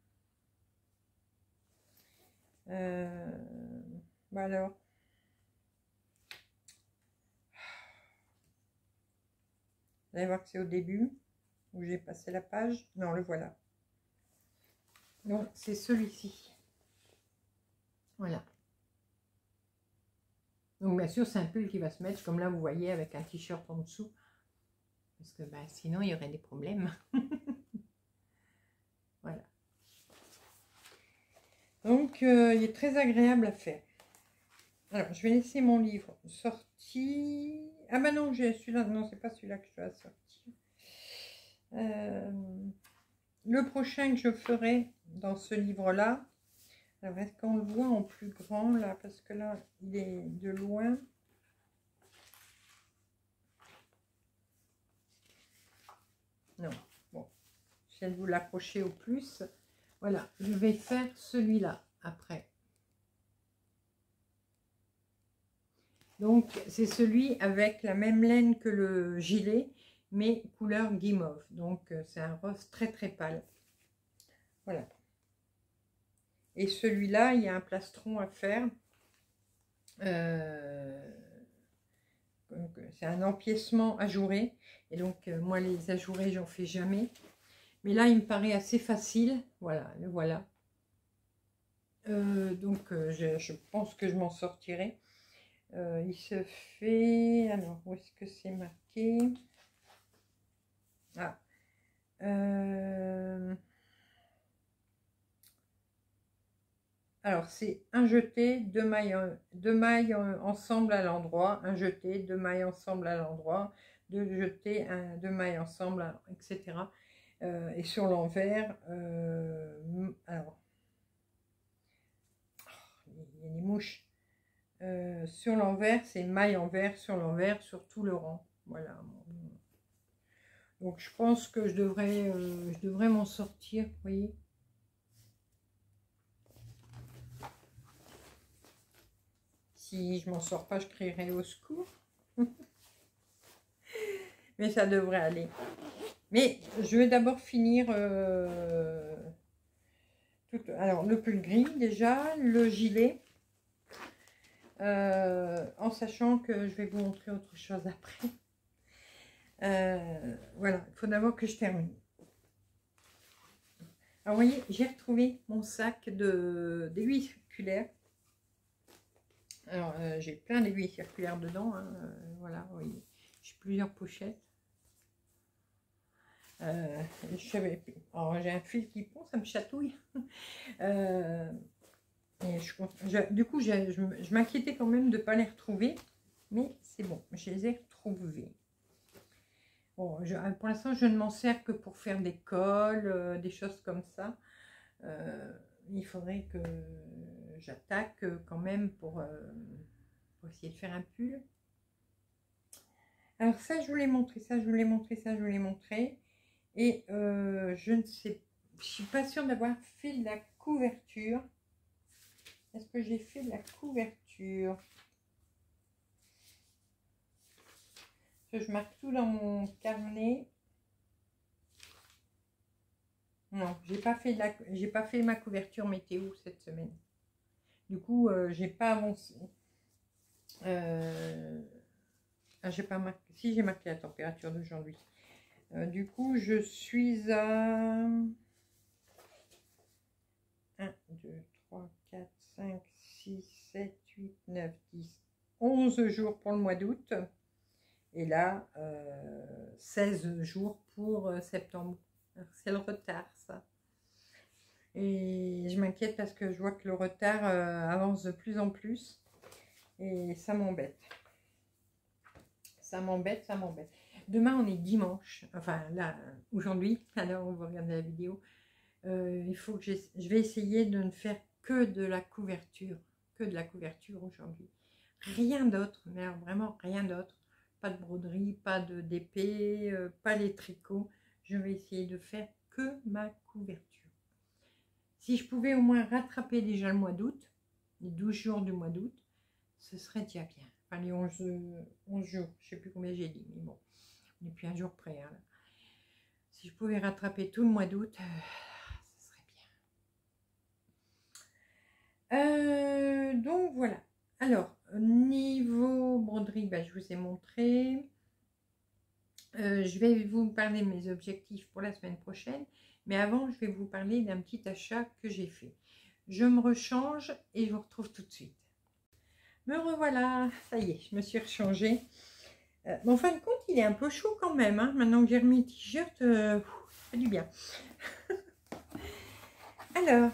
Euh, bah alors. Vous allez voir que c'est au début, où j'ai passé la page. Non, le voilà. Donc, c'est celui-ci. Voilà. Donc, bien sûr, c'est un pull qui va se mettre, comme là, vous voyez, avec un t-shirt en dessous. Parce que bah, sinon, il y aurait des problèmes. Voilà. Donc, euh, il est très agréable à faire. Alors, je vais laisser mon livre sorti. Ah bah non, j'ai celui-là. Non, c'est pas celui-là que je dois sortir. Euh, le prochain que je ferai dans ce livre-là. Alors, est-ce qu'on le voit en plus grand là? Parce que là, il est de loin. Non. Bon, je vais vous l'approcher au plus. Voilà, je vais faire celui-là après. Donc, c'est celui avec la même laine que le gilet, mais couleur guimauve. Donc, c'est un rose très très pâle. Voilà. Et celui-là, il y a un plastron à faire. Euh, c'est un empiècement ajouré. Et donc, euh, moi, les ajourés, j'en fais jamais. Mais là, il me paraît assez facile. Voilà, le voilà. Euh, donc, euh, je, je pense que je m'en sortirai. Euh, il se fait... Alors, où est-ce que c'est marqué? Ah. Euh, alors, c'est un jeté, deux mailles, deux mailles ensemble à l'endroit, un jeté, deux mailles ensemble à l'endroit, deux jetés, un, deux mailles ensemble, et cetera. Euh, et sur l'envers, euh, alors, il y a des mouches. Euh, sur l'envers, c'est maille envers sur l'envers sur tout le rang. Voilà. Donc je pense que je devrais, euh, je devrais m'en sortir, vous voyez. Si je m'en sors pas, je crierai au secours. Mais ça devrait aller. Mais je vais d'abord finir euh, tout, alors le pull gris déjà, le gilet. Euh, en sachant que je vais vous montrer autre chose après. Euh, voilà, il faut d'abord que je termine. Alors vous voyez, j'ai retrouvé mon sac d'aiguilles circulaires. Alors euh, j'ai plein d'aiguilles circulaires dedans. Hein, euh, voilà, vous voyez, j'ai plusieurs pochettes. Euh, je savais plus. Alors j'ai un fil qui pond, ça me chatouille. euh, et je, je, du coup, je, je, je m'inquiétais quand même de ne pas les retrouver. Mais c'est bon, je les ai retrouvés. Bon, je, pour l'instant, je ne m'en sers que pour faire des cols, euh, des choses comme ça. Euh, il faudrait que j'attaque quand même pour, euh, pour essayer de faire un pull. Alors ça, je vous l'ai montré, ça, je vous l'ai montré, ça, je vous l'ai montré. Et euh, je ne sais, je suis pas sûre d'avoir fait de la couverture. Est-ce que j'ai fait de la couverture? Je marque tout dans mon carnet. Non, j'ai pas fait de la, j'ai pas fait ma couverture météo cette semaine. Du coup, euh, j'ai pas avancé. Euh, ah, j'ai pas marqué. Si, j'ai marqué la température d'aujourd'hui. Euh, du coup, je suis à un, deux, trois, quatre, cinq, six, sept, huit, neuf, dix, onze jours pour le mois d'août. Et là, euh, seize jours pour euh, septembre. C'est le retard, ça. Et je m'inquiète parce que je vois que le retard euh, avance de plus en plus. Et ça m'embête. Ça m'embête, ça m'embête. Demain, on est dimanche. Enfin, là, aujourd'hui, alors on va regarder la vidéo. Euh, il faut que je vais essayer de ne faire que de la couverture. Que de la couverture aujourd'hui. Rien d'autre, mais alors vraiment rien d'autre. Pas de broderie, pas d'épée, euh, pas les tricots. Je vais essayer de faire que ma couverture. Si je pouvais au moins rattraper déjà le mois d'août, les douze jours du mois d'août, ce serait déjà bien. Enfin, les onze, onze jours, je ne sais plus combien j'ai dit, mais bon, on n'est plus un jour près. Hein, là. Si je pouvais rattraper tout le mois d'août, euh, ce serait bien. Euh, donc, voilà. Alors, niveau broderie, bah, je vous ai montré. Euh, je vais vous parler de mes objectifs pour la semaine prochaine. Mais avant, je vais vous parler d'un petit achat que j'ai fait. Je me rechange et je vous retrouve tout de suite. Me revoilà, ça y est, je me suis rechangée. Euh, mais en fin de compte, il est un peu chaud quand même. Hein. Maintenant que j'ai remis le t-shirt, euh, ça fait du bien. Alors,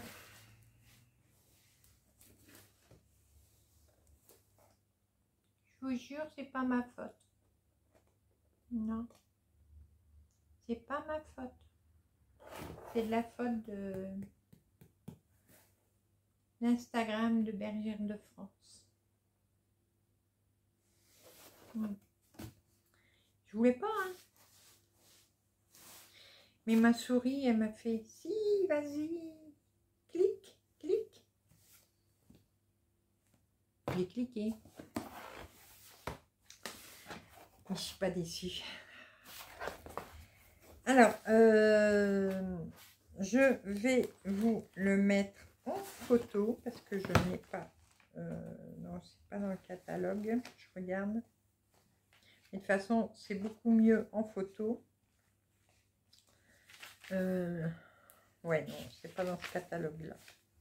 je vous jure, c'est pas ma faute. Non, c'est pas ma faute. C'est de la faute de l'Instagram de Bergère de France. Hmm. Je voulais pas, hein. Mais ma souris, elle m'a fait, si, vas-y, clique, clique. J'ai cliqué. Je ne suis pas déçue. Alors, euh, je vais vous le mettre en photo parce que je n'ai pas, euh, non, c'est pas dans le catalogue, je regarde. Mais de toute façon, c'est beaucoup mieux en photo. Euh, ouais, non, c'est pas dans ce catalogue-là.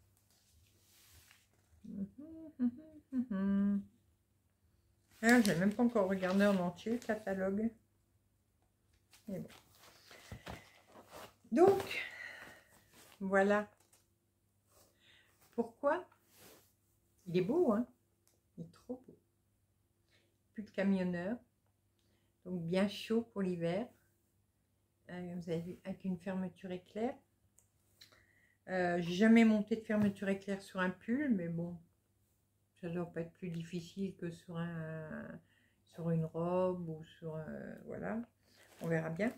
Alors, je n'ai même pas encore regardé en entier le catalogue. Mais bon. Donc, voilà. Pourquoi? Il est beau, hein? Il est trop beau. Plus de camionneur. Donc, bien chaud pour l'hiver. Euh, vous avez vu, avec une fermeture éclair. Euh, j'ai jamais monté de fermeture éclair sur un pull, mais bon, ça ne doit pas être plus difficile que sur, un, sur une robe ou sur... Euh, voilà, on verra bien.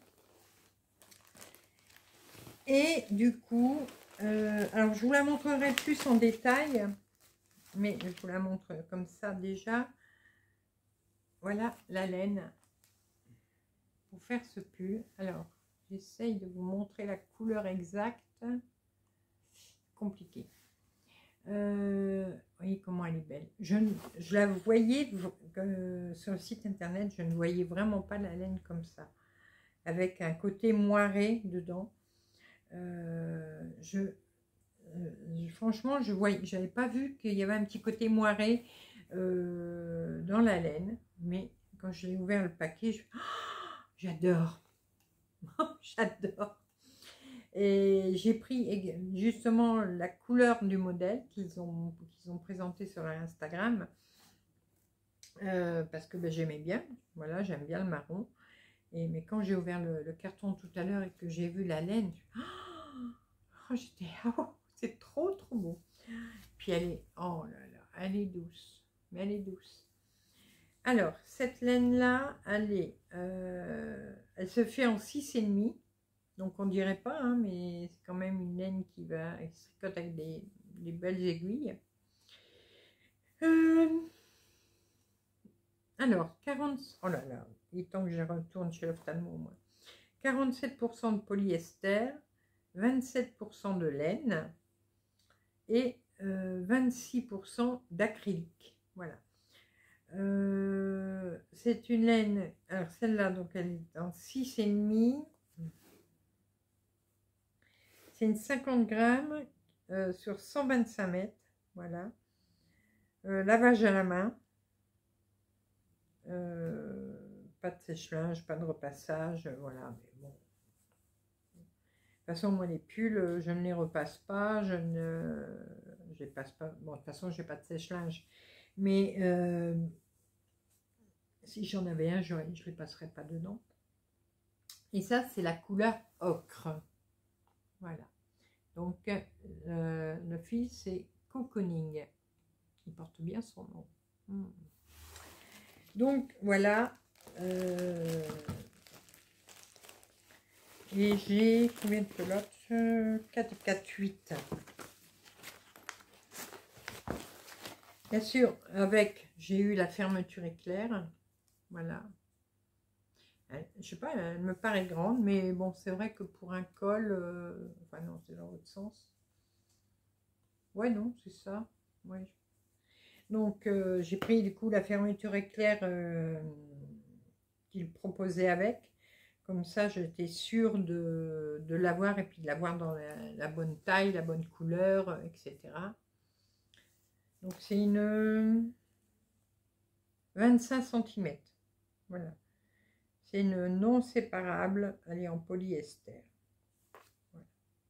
Et du coup, euh, alors je vous la montrerai plus en détail, mais je vous la montre comme ça déjà. Voilà la laine pour faire ce pull. Alors, j'essaye de vous montrer la couleur exacte. Compliqué. Euh, voyez comment elle est belle. Je, je la voyais euh, sur le site internet, je ne voyais vraiment pas la laine comme ça, avec un côté moiré dedans. Euh, je, euh, franchement, je voyais, j'avais pas vu qu'il y avait un petit côté moiré euh, dans la laine, mais quand j'ai ouvert le paquet, je... oh, j'adore, j'adore. Et j'ai pris justement la couleur du modèle qu'ils ont, qu'ils ont présenté sur leur Instagram euh, parce que ben, j'aimais bien, voilà, j'aime bien le marron. Et, mais quand j'ai ouvert le, le carton tout à l'heure et que j'ai vu la laine, oh, j'étais, oh, c'est trop trop beau. Puis elle est, oh là là, elle est douce, mais elle est douce. Alors, cette laine-là, elle est, euh, elle se fait en six et demi. Donc on dirait pas, hein, mais c'est quand même une laine qui va se tricote avec des, des belles aiguilles. Euh, alors, quarante... Oh là là, il est temps que je retourne chez l'ophtalmo, moi. quarante-sept pour cent de polyester, vingt-sept pour cent de laine et euh, vingt-six pour cent d'acrylique. Voilà. Euh, c'est une laine, alors celle-là, donc elle est en six et demi. C'est une cinquante grammes euh, sur cent vingt-cinq mètres. Voilà. Euh, lavage à la main. Euh, pas de sèche-linge, pas de repassage. Voilà. Mais bon. De toute façon, moi, les pulls, je ne les repasse pas. Je ne je les passe pas. Bon, de toute façon, je n'ai pas de sèche-linge. Mais euh, si j'en avais un, je ne les passerais pas dedans. Et ça, c'est la couleur ocre. Voilà. Donc, euh, le fil, c'est Cocooning. Il porte bien son nom. Hmm. Donc, voilà. Euh, et j'ai combien de pelotes? quatre, quatre, huit. Bien sûr, avec, j'ai eu la fermeture éclair. Voilà. Elle, je sais pas, elle me paraît grande, mais bon, c'est vrai que pour un col, euh, enfin non, c'est dans l'autre sens. Ouais, non, c'est ça. Ouais. Donc, euh, j'ai pris du coup la fermeture éclair euh, qu'il proposait avec. Comme ça, j'étais sûre de, de l'avoir et puis de l'avoir dans la, la bonne taille, la bonne couleur, et cetera. Donc, c'est une vingt-cinq centimètres. Voilà. C'est une non séparable. Elle est en polyester. Voilà.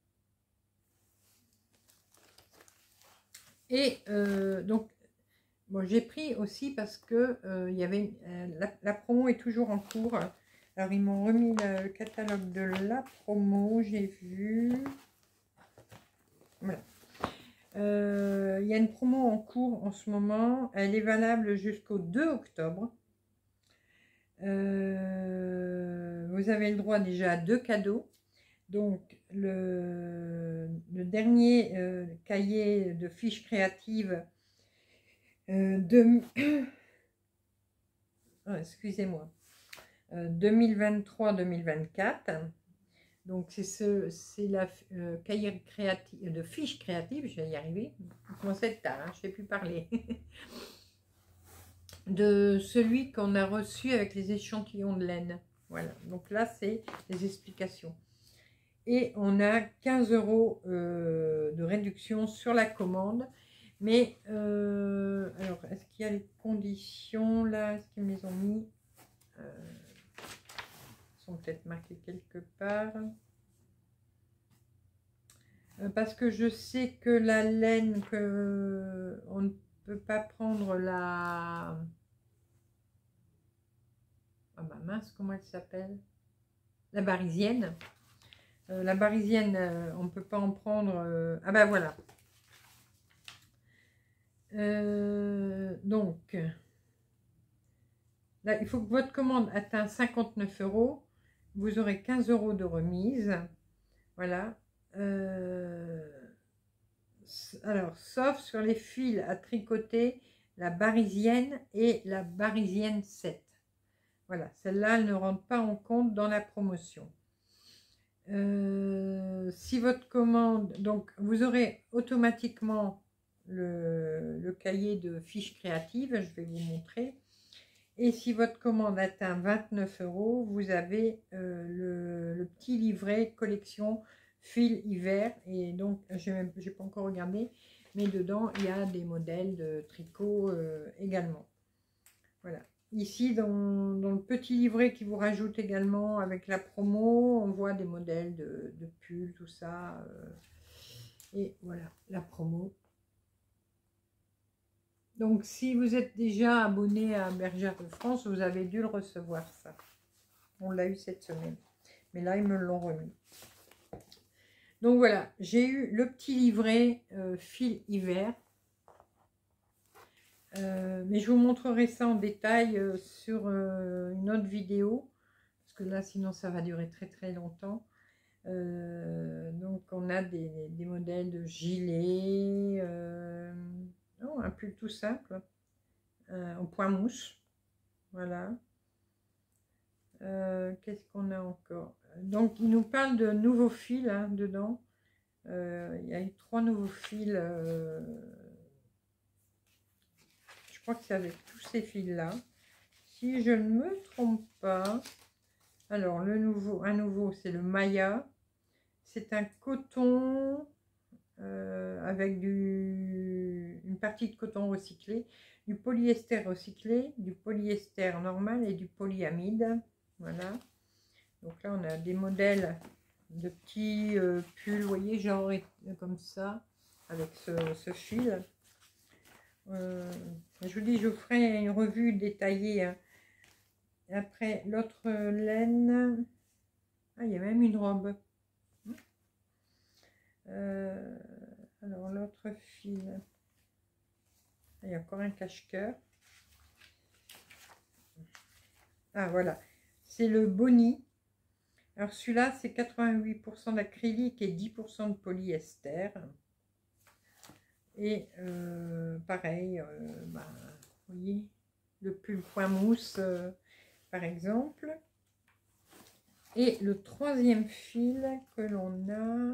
Et euh, donc, bon, j'ai pris aussi parce que euh, il y avait euh, la, la promo est toujours en cours. Alors, ils m'ont remis le catalogue de la promo. J'ai vu. Voilà. Euh, il y a une promo en cours en ce moment. Elle est valable jusqu'au deux octobre. Euh, vous avez le droit déjà à deux cadeaux. Donc, le, le dernier euh, cahier de fiches créatives euh, de... oh, excusez-moi. Euh, deux mille vingt-trois deux mille vingt-quatre. Donc, c'est ce, c'est la euh, cahier créative, de fiches créatives, je vais y arriver. Il commence à être tard, hein, je ne sais plus parler. De celui qu'on a reçu avec les échantillons de laine. Voilà, donc là, c'est les explications. Et on a quinze euros euh, de réduction sur la commande. Mais, euh, alors, est-ce qu'il y a les conditions là? Est-ce qu'ils me les ont mis? euh, Ils sont peut-être marqués quelque part. Euh, parce que je sais que la laine, que on ne peut pas prendre la... Ah bah mince, comment elle s'appelle? La barisienne. Euh, la barisienne, euh, on ne peut pas en prendre... Euh... Ah ben voilà. Euh, donc, là, il faut que votre commande atteigne cinquante-neuf euros. Vous aurez quinze euros de remise. Voilà. Euh, alors, sauf sur les fils à tricoter, la barisienne et la barisienne sept. Voilà, celle-là, elle ne rentre pas en compte dans la promotion. Euh, si votre commande, donc vous aurez automatiquement le, le cahier de fiches créatives, je vais vous montrer. Et si votre commande atteint vingt-neuf euros, vous avez euh, le, le petit livret collection fil hiver. Et donc, je n'ai pas encore regardé, mais dedans, il y a des modèles de tricot euh, également. Voilà. Ici, dans, dans le petit livret qui vous rajoute également avec la promo, on voit des modèles de, de pulls, tout ça. Euh, et voilà, la promo. Donc, si vous êtes déjà abonné à Bergère de France, vous avez dû le recevoir, ça. On l'a eu cette semaine. Mais là, ils me l'ont remis. Donc, voilà, j'ai eu le petit livret euh, fil hiver. Euh, mais je vous montrerai ça en détail euh, sur euh, une autre vidéo, parce que là sinon ça va durer très très longtemps. Euh, donc on a des, des modèles de gilets, euh, oh, un pull tout simple, euh, en point mousse, voilà. Euh, qu'est-ce qu'on a encore? Donc il nous parle de nouveaux fils hein, dedans. Euh, il y a eu trois nouveaux fils. Euh, Je crois que c'est avec tous ces fils-là. Si je ne me trompe pas. Alors, le nouveau, un nouveau, c'est le Maya. C'est un coton euh, avec du, une partie de coton recyclé, du polyester recyclé, du polyester normal et du polyamide. Voilà. Donc là, on a des modèles de petits euh, pulls, vous voyez, genre comme ça, avec ce, ce fil. Euh, je vous dis, je vous ferai une revue détaillée. Hein. Après, l'autre laine. Ah, il y a même une robe. Euh, alors, l'autre fil. Ah, il y a encore un cache-cœur. Ah, voilà. C'est le Bonnie. Alors, celui-là, c'est quatre-vingt-huit pour cent d'acrylique et dix pour cent de polyester. Et euh, pareil, euh, bah, vous voyez, le pull point mousse, euh, par exemple. Et le troisième fil que l'on a,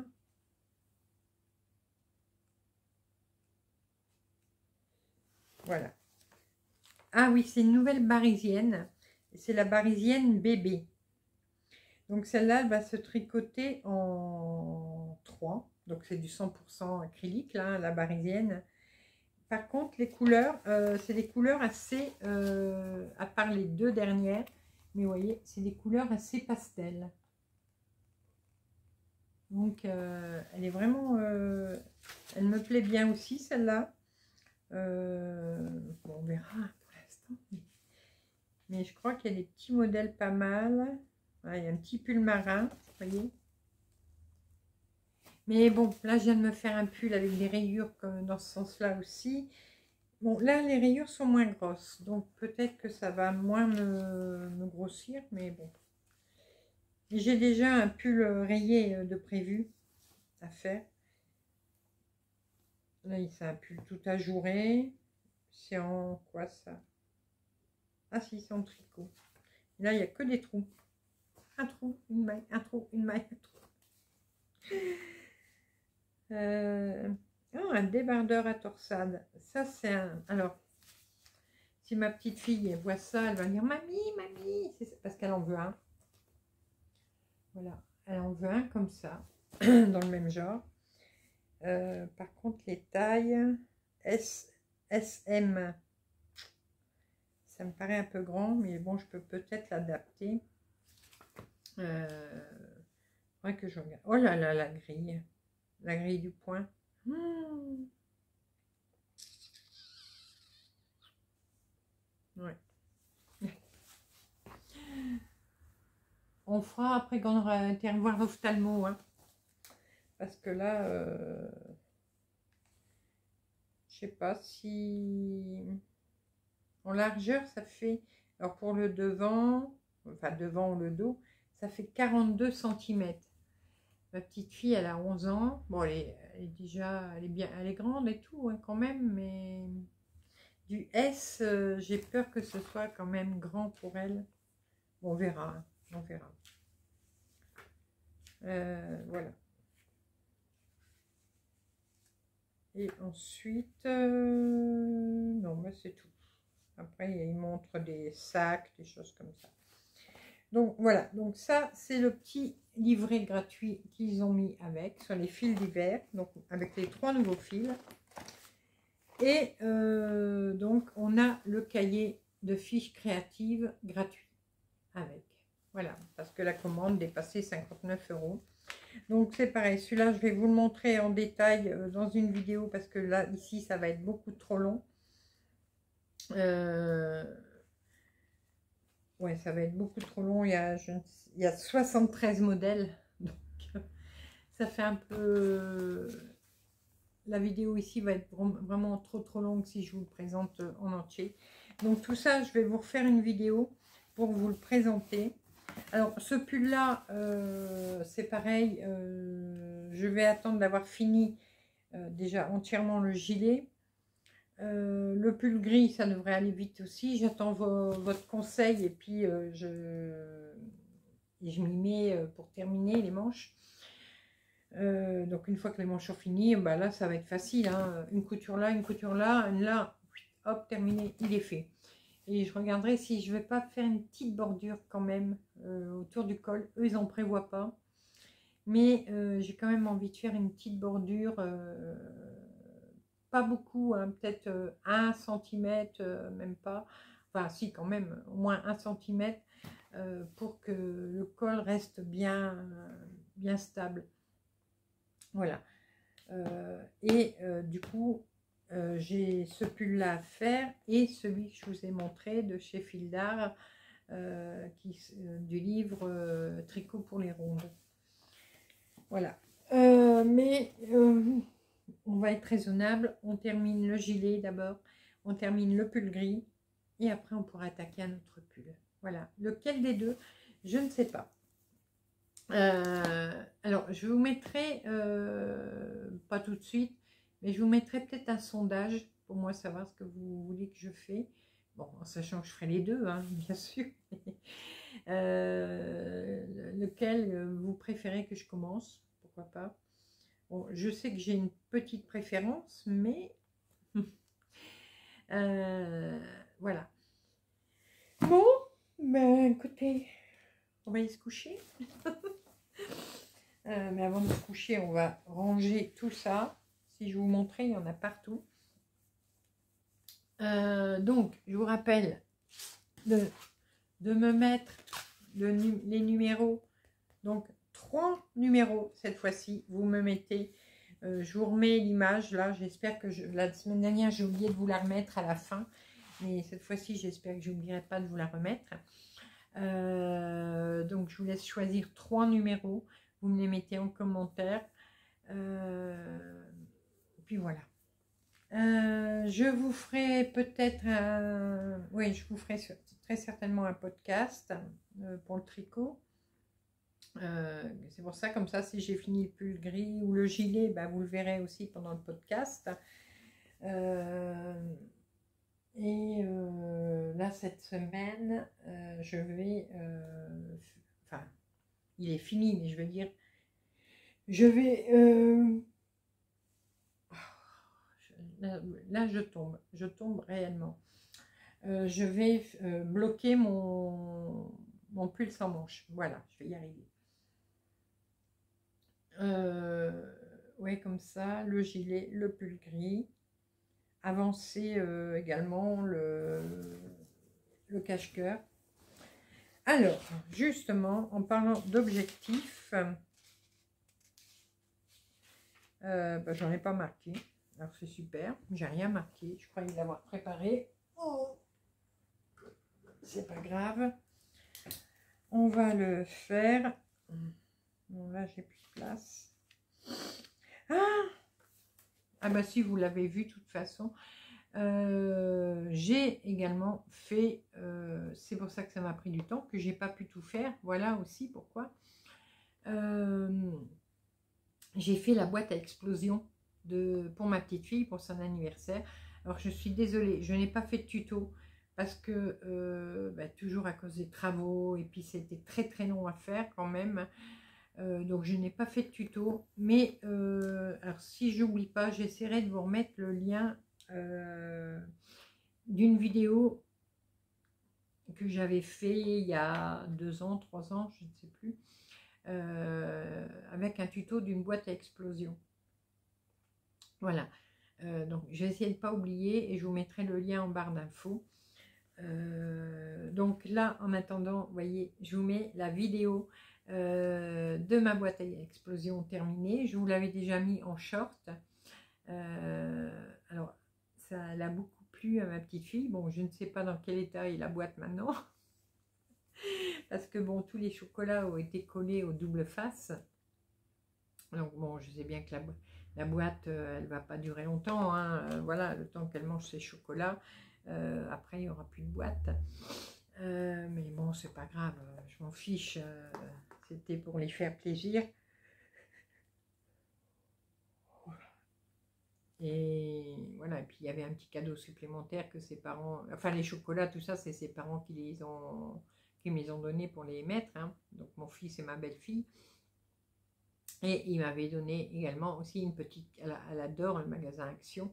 voilà. Ah oui, c'est une nouvelle barisienne. C'est la barisienne bébé. Donc celle-là, elle va se tricoter en trois. Donc c'est du cent pour cent acrylique, là, la barisienne. Par contre, les couleurs, euh, c'est des couleurs assez, euh, à part les deux dernières, mais vous voyez, c'est des couleurs assez pastel. Donc, euh, elle est vraiment, euh, elle me plaît bien aussi, celle-là. Euh, bon, on verra pour l'instant. Mais, mais je crois qu'il y a des petits modèles pas mal. Voilà, il y a un petit pull marin, vous voyez. Mais bon, là, je viens de me faire un pull avec des rayures comme dans ce sens-là aussi. Bon, là, les rayures sont moins grosses. Donc, peut-être que ça va moins me, me grossir. Mais bon. J'ai déjà un pull rayé de prévu à faire. Là, c'est un pull tout ajouré. C'est en quoi ça? Ah si, c'est en tricot. Là, il n'y a que des trous. Un trou, une maille, un trou, une maille, un trou. Euh... Oh, un débardeur à torsade. Ça, c'est un... Alors, si ma petite fille elle voit ça, elle va dire « Mamie, mamie !» C'est parce qu'elle en veut un. Voilà, elle en veut un comme ça, dans le même genre. Euh, par contre, les tailles S, S M, ça me paraît un peu grand, mais bon, je peux peut-être l'adapter. Euh, faudrait que je regarde. Oh là là, la grille, la grille du point. Mmh. Ouais. On fera après qu'on aura été voir l'ophtalmo, hein. Parce que là, euh, je sais pas si en largeur ça fait, alors pour le devant, enfin devant ou le dos, ça fait quarante-deux centimètres. Ma petite fille, elle a onze ans. Bon, elle est, elle est déjà, elle est bien, elle est grande et tout, hein, quand même, mais du S, euh, j'ai peur que ce soit quand même grand pour elle. Bon, on verra, hein, on verra. Euh, voilà. Et ensuite, euh, non, mais c'est tout. Après, il montre des sacs, des choses comme ça. Donc voilà, donc ça c'est le petit livret gratuit qu'ils ont mis avec sur les fils d'hiver, donc avec les trois nouveaux fils. Et euh, donc on a le cahier de fiches créatives gratuit avec. Voilà, parce que la commande dépassait cinquante-neuf euros. Donc c'est pareil, celui-là je vais vous le montrer en détail euh, dans une vidéo parce que là ici ça va être beaucoup trop long. Euh, ouais, ça va être beaucoup trop long. Il y a, je, il y a soixante-treize modèles. Donc, ça fait un peu... La vidéo ici va être vraiment trop trop longue si je vous le présente en entier. Donc tout ça, je vais vous refaire une vidéo pour vous le présenter. Alors ce pull là, euh, c'est pareil. Euh, je vais attendre d'avoir fini euh, déjà entièrement le gilet. Euh, le pull gris, ça devrait aller vite aussi. J'attends votre conseil et puis euh, je, et je m'y mets pour terminer les manches. Euh, donc une fois que les manches sont finies, bah là ça va être facile, hein. Une couture là, une couture là, une là, hop, terminé, il est fait. Et je regarderai si je vais pas faire une petite bordure quand même euh, autour du col. Eux ils en prévoient pas, mais euh, j'ai quand même envie de faire une petite bordure, euh, pas beaucoup, hein, peut-être euh, un centimètre, euh, même pas, enfin si quand même au moins un centimètre euh, pour que le col reste bien, bien stable. Voilà. Euh, et euh, du coup, euh, j'ai ce pull là à faire et celui que je vous ai montré de chez Fil d'Art, euh, qui, euh, du livre euh, Tricot pour les rondes. Voilà. Euh, mais euh, on va être raisonnable. On termine le gilet d'abord. On termine le pull gris. Et après, on pourra attaquer un autre pull. Voilà. Lequel des deux? Je ne sais pas. Euh, alors, je vous mettrai, euh, pas tout de suite, Mais je vous mettrai peut-être un sondage pour moi savoir ce que vous voulez que je fais. Bon, en sachant que je ferai les deux, hein, bien sûr. euh, lequel vous préférez que je commence? Pourquoi pas? Bon, je sais que j'ai une petite préférence, mais euh, voilà. Bon, ben écoutez, on va aller se coucher. euh, mais avant de se coucher, on va ranger tout ça. Si je vous montrais, il y en a partout. Euh, donc, je vous rappelle de, de me mettre le, les numéros. Donc, trois numéros cette fois-ci. Vous me mettez, euh, je vous remets l'image là. J'espère que je, la semaine dernière, j'ai oublié de vous la remettre à la fin. Mais cette fois-ci, j'espère que je n'oublierai pas de vous la remettre. Euh, donc, je vous laisse choisir trois numéros. Vous me les mettez en commentaire. Euh, puis voilà. Euh, je vous ferai peut-être un... Oui, je vous ferai très certainement un podcast euh, pour le tricot. Euh, c'est pour ça, comme ça, si j'ai fini le pull gris ou le gilet, bah, vous le verrez aussi pendant le podcast. Euh, et euh, là, cette semaine, euh, je vais... Euh, enfin, il est fini, mais je veux dire, je vais... Euh, Là, là, je tombe, je tombe réellement. Euh, je vais euh, bloquer mon, mon pull sans manche. Voilà, je vais y arriver. Euh, ouais, comme ça, le gilet, le pull gris. Avancer euh, également le, le cache-cœur. Alors, justement, en parlant d'objectifs, euh, bah, j'en ai pas marqué. Alors c'est super, j'ai rien marqué, je croyais l'avoir préparé. Oh, c'est pas grave. On va le faire. Bon, là j'ai plus de place. Ah, ah bah si, vous l'avez vu de toute façon. Euh, j'ai également fait, euh, c'est pour ça que ça m'a pris du temps, que j'ai pas pu tout faire. Voilà aussi pourquoi. Euh, j'ai fait la boîte à explosion de, pour ma petite fille, pour son anniversaire. Alors je suis désolée, je n'ai pas fait de tuto parce que euh, bah, toujours à cause des travaux, et puis c'était très très long à faire quand même. Euh, donc je n'ai pas fait de tuto, mais euh, alors si je n'oublie pas, j'essaierai de vous remettre le lien euh, d'une vidéo que j'avais fait il y a deux ans, trois ans, je ne sais plus, euh, avec un tuto d'une boîte à explosion. Voilà, euh, donc je vais essayer de ne pas oublier et je vous mettrai le lien en barre d'infos. Euh, donc là, en attendant, vous voyez, je vous mets la vidéo euh, de ma boîte à explosion terminée. Je vous l'avais déjà mis en short. Euh, alors, ça l'a beaucoup plu à ma petite fille. Bon, je ne sais pas dans quel état est la boîte maintenant. Parce que bon, tous les chocolats ont été collés aux double faces. Donc bon, je sais bien que la boîte... La boîte, euh, elle va pas durer longtemps, hein. Euh, voilà, le temps qu'elle mange ses chocolats. Euh, après, il n'y aura plus de boîte. Euh, mais bon, c'est pas grave, je m'en fiche. Euh, C'était pour les faire plaisir. Et voilà, et puis il y avait un petit cadeau supplémentaire que ses parents... Enfin, les chocolats, tout ça, c'est ses parents qui les ont, qui me les ont donnés pour les mettre. Hein. Donc, mon fils et ma belle-fille. Et il m'avait donné également aussi une petite... Elle, elle adore le magasin Action.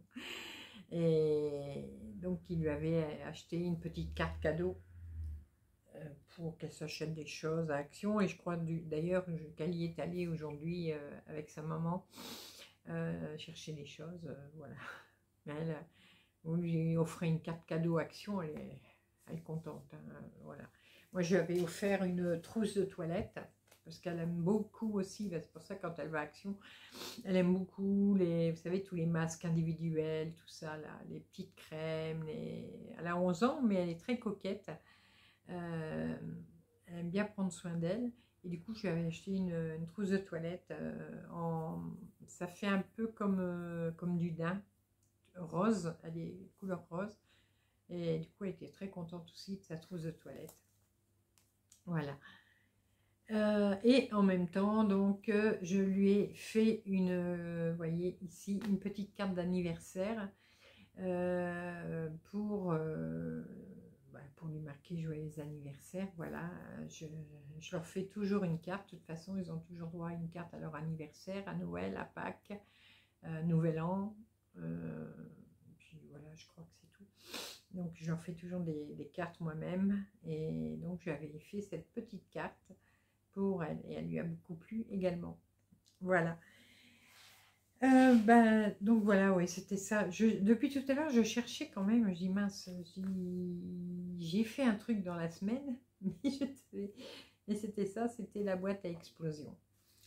Et donc, il lui avait acheté une petite carte cadeau euh, pour qu'elle s'achète des choses à Action. Et je crois d'ailleurs qu'elle y est allée aujourd'hui euh, avec sa maman euh, chercher des choses. Euh, voilà. Elle, vous lui offrez une carte cadeau Action, elle est, elle est contente. Hein, voilà. Moi, je lui avais offert une trousse de toilette. Parce qu'elle aime beaucoup aussi, c'est pour ça quand elle va à Action, elle aime beaucoup, les, vous savez, tous les masques individuels, tout ça, là, les petites crèmes. Les... Elle a onze ans, mais elle est très coquette. Euh, elle aime bien prendre soin d'elle. Et du coup, je lui avais acheté une, une trousse de toilette. Euh, en, ça fait un peu comme, euh, comme du daim, rose, elle est couleur rose. Et du coup, elle était très contente aussi de sa trousse de toilette. Voilà. Euh, et en même temps, donc, euh, je lui ai fait une, euh, vous voyez ici, une petite carte d'anniversaire euh, pour, euh, bah, pour lui marquer joyeux anniversaire. Voilà, je, je leur fais toujours une carte. De toute façon, ils ont toujours droit à une carte à leur anniversaire, à Noël, à Pâques, à Nouvel An. Euh, puis voilà, je crois que c'est tout. Donc, je leur fais toujours des, des cartes moi-même. Et donc, j'avais fait cette petite carte pour elle. Et elle lui a beaucoup plu également. Voilà. Euh, ben, donc voilà, oui, c'était ça. Je, depuis tout à l'heure, je cherchais quand même. Je dis, mince, j'ai fait un truc dans la semaine. Mais je sais- et c'était ça, c'était la boîte à explosion.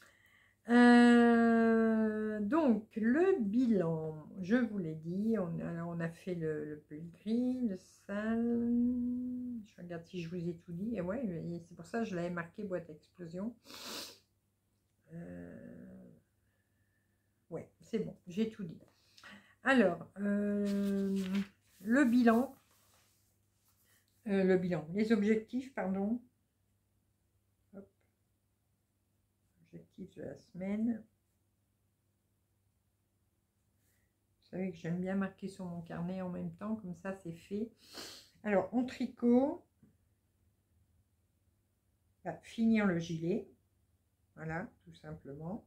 Euh, donc, le bilan, je vous l'ai dit, on, alors on a fait le, le pull gris, le sale, je regarde si je vous ai tout dit, et ouais, c'est pour ça que je l'avais marqué boîte à explosion. Euh, ouais, c'est bon, j'ai tout dit. Alors, euh, le bilan, euh, le bilan, les objectifs, pardon, hop, objectifs de la semaine. Vous savez que j'aime bien marquer sur mon carnet en même temps, comme ça c'est fait. Alors, en tricot, bah, finir le gilet, voilà, tout simplement.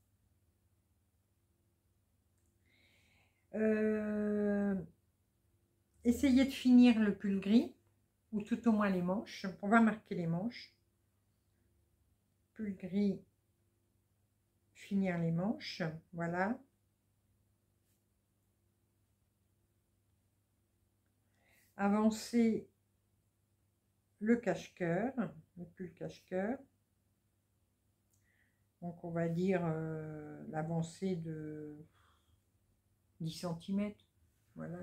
Euh, essayer de finir le pull gris, ou tout au moins les manches. On va marquer les manches. Pull gris, finir les manches, voilà. Avancer le cache-cœur, le pull cache-cœur. Donc on va dire euh, l'avancée de dix centimètres, voilà.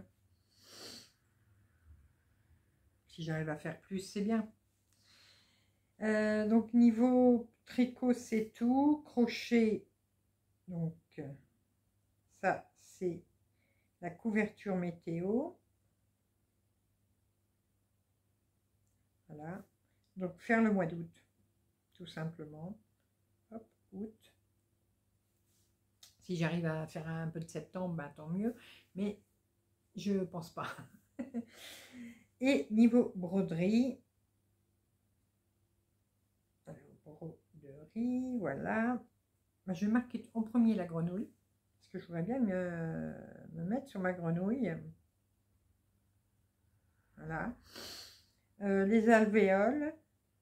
Si j'arrive à faire plus, c'est bien. Euh, donc niveau tricot, c'est tout. Crochet, donc ça c'est la couverture météo. Voilà. Donc faire le mois d'août, tout simplement. Hop, août. Si j'arrive à faire un peu de septembre, bah, tant mieux. Mais je pense pas. Et niveau broderie, alors, broderie, voilà. Je vais marquer en premier la grenouille, parce que je voudrais bien me, me mettre sur ma grenouille. Voilà. Euh, les alvéoles,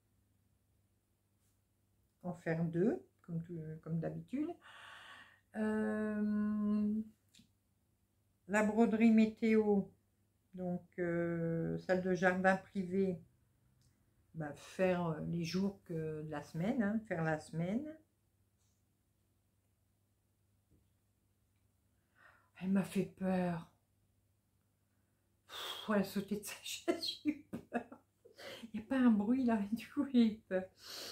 en faire deux, comme, comme d'habitude. Euh, la broderie météo, donc euh, salle de jardin privé, bah, faire les jours que de la semaine, hein, faire la semaine. Elle m'a fait peur. Pff, elle a sauté de sa chaise, j'ai eu peur. Il n'y a pas un bruit là, du coup j'ai eu peur.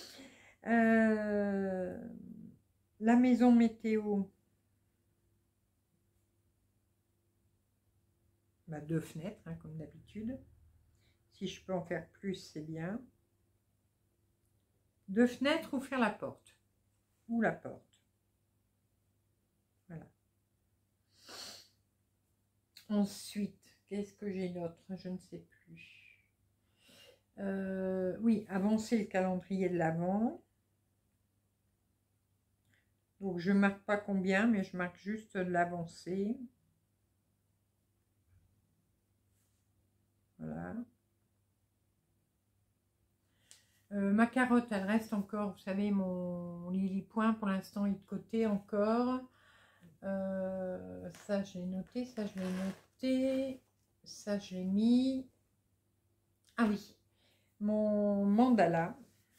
Euh, la maison météo, bah, deux fenêtres, hein, comme d'habitude. Si je peux en faire plus, c'est bien. Deux fenêtres ou faire la porte. Ou la porte. Voilà. Ensuite, qu'est-ce que j'ai d'autre? Je ne sais plus. Euh, oui, avancer le calendrier de l'Avent. Donc, je ne marque pas combien, mais je marque juste de l'avancée. Voilà. Euh, ma carotte, elle reste encore, vous savez, mon lily point, pour l'instant, il est de côté encore. Euh, ça, je l'ai noté, ça, je l'ai noté. Ça, je l'ai mis. Ah oui, mon mandala.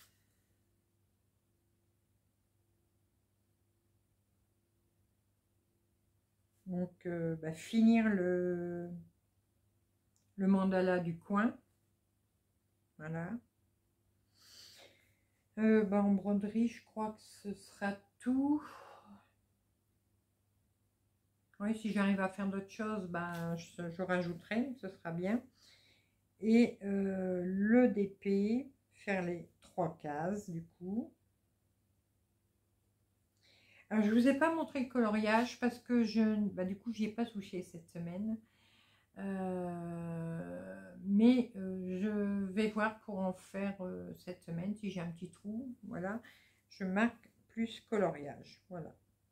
Donc, euh, bah, finir le, le mandala du coin. Voilà. Euh, bah, en broderie, je crois que ce sera tout. Oui, si j'arrive à faire d'autres choses, bah, je, je rajouterai, ce sera bien. Et euh, le D P, faire les trois cases du coup. Alors, je ne vous ai pas montré le coloriage parce que je, bah, du coup, j'y ai pas touché cette semaine. Euh, mais euh, je vais voir pour en faire euh, cette semaine si j'ai un petit trou. Voilà, je marque plus coloriage. Voilà.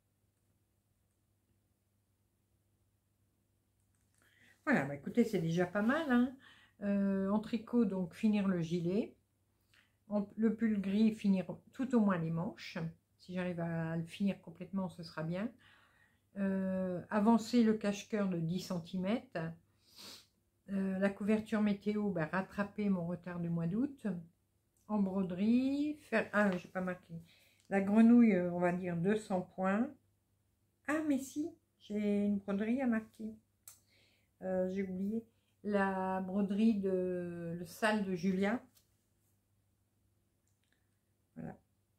Voilà, bah, écoutez, c'est déjà pas mal. Hein. Euh, en tricot, donc finir le gilet. En, le pull gris, finir tout au moins les manches. Si j'arrive à le finir complètement, ce sera bien. Euh, avancer le cache-cœur de dix centimètres. Euh, la couverture météo, bah, rattraper mon retard du mois d'août. En broderie, faire... Ah, j'ai pas marqué. La grenouille, on va dire deux cents points. Ah, mais si, j'ai une broderie à marquer. Euh, j'ai oublié. La broderie de le sale de Julia. Voilà.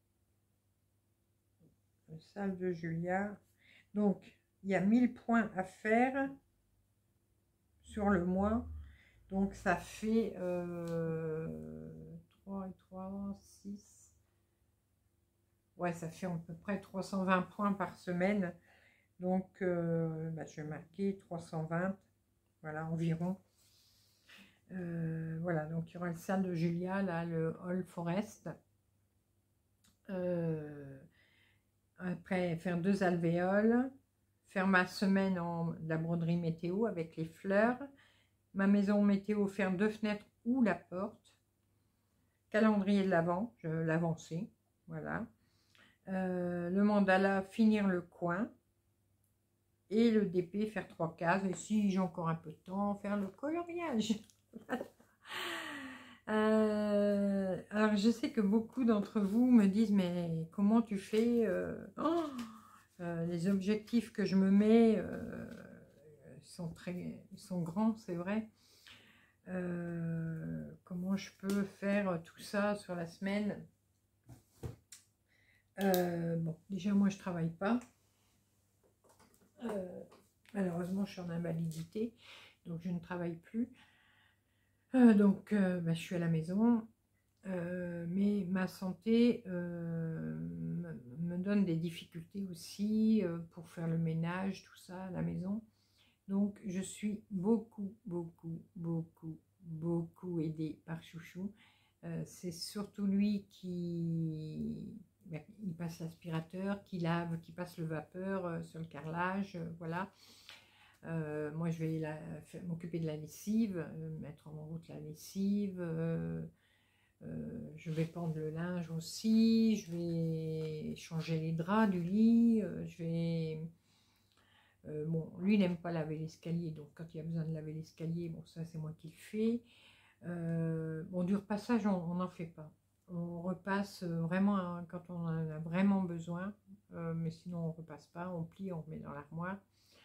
Le sale de Julia. Donc, il y a mille points à faire sur le mois. Donc, ça fait euh, trois et trois, six. Ouais, ça fait à peu près trois cent vingt points par semaine. Donc, euh, bah, je vais marquer trois cent vingt. Voilà, environ. Euh, voilà, donc il y aura le sale de Julia, là, le All Forest. Euh, après, faire deux alvéoles. Faire ma semaine en de la broderie météo avec les fleurs. Ma maison météo, faire deux fenêtres ou la porte. Calendrier de l'Avent, je l'avancer. Voilà. Euh, le mandala, finir le coin. Et le D P, faire trois cases. Et si j'ai encore un peu de temps, faire le coloriage. euh, alors, je sais que beaucoup d'entre vous me disent, mais comment tu fais euh, oh, euh, les objectifs que je me mets euh, sont, très, sont grands, c'est vrai. Euh, comment je peux faire tout ça sur la semaine? euh, Bon, déjà, moi, je travaille pas. Euh, malheureusement, je suis en invalidité, donc je ne travaille plus. Euh, donc, euh, bah, je suis à la maison, euh, mais ma santé euh, me, me donne des difficultés aussi euh, pour faire le ménage, tout ça à la maison. Donc, je suis beaucoup, beaucoup, beaucoup, beaucoup aidée par Chouchou. Euh, C'est surtout lui qui bah, il passe l'aspirateur, qui lave, qui passe le vapeur euh, sur le carrelage, euh, voilà. Euh, moi, je vais m'occuper de la lessive, euh, mettre en route la lessive. Euh, euh, je vais pendre le linge aussi. Je vais changer les draps du lit. Euh, je vais... Euh, bon, lui, il n'aime pas laver l'escalier. Donc, quand il y a besoin de laver l'escalier, bon, ça, c'est moi qui le fais. Euh, bon, du repassage, on n'en fait pas. On repasse vraiment hein, quand on en a vraiment besoin. Euh, mais sinon, on ne repasse pas. On plie, on remet dans l'armoire.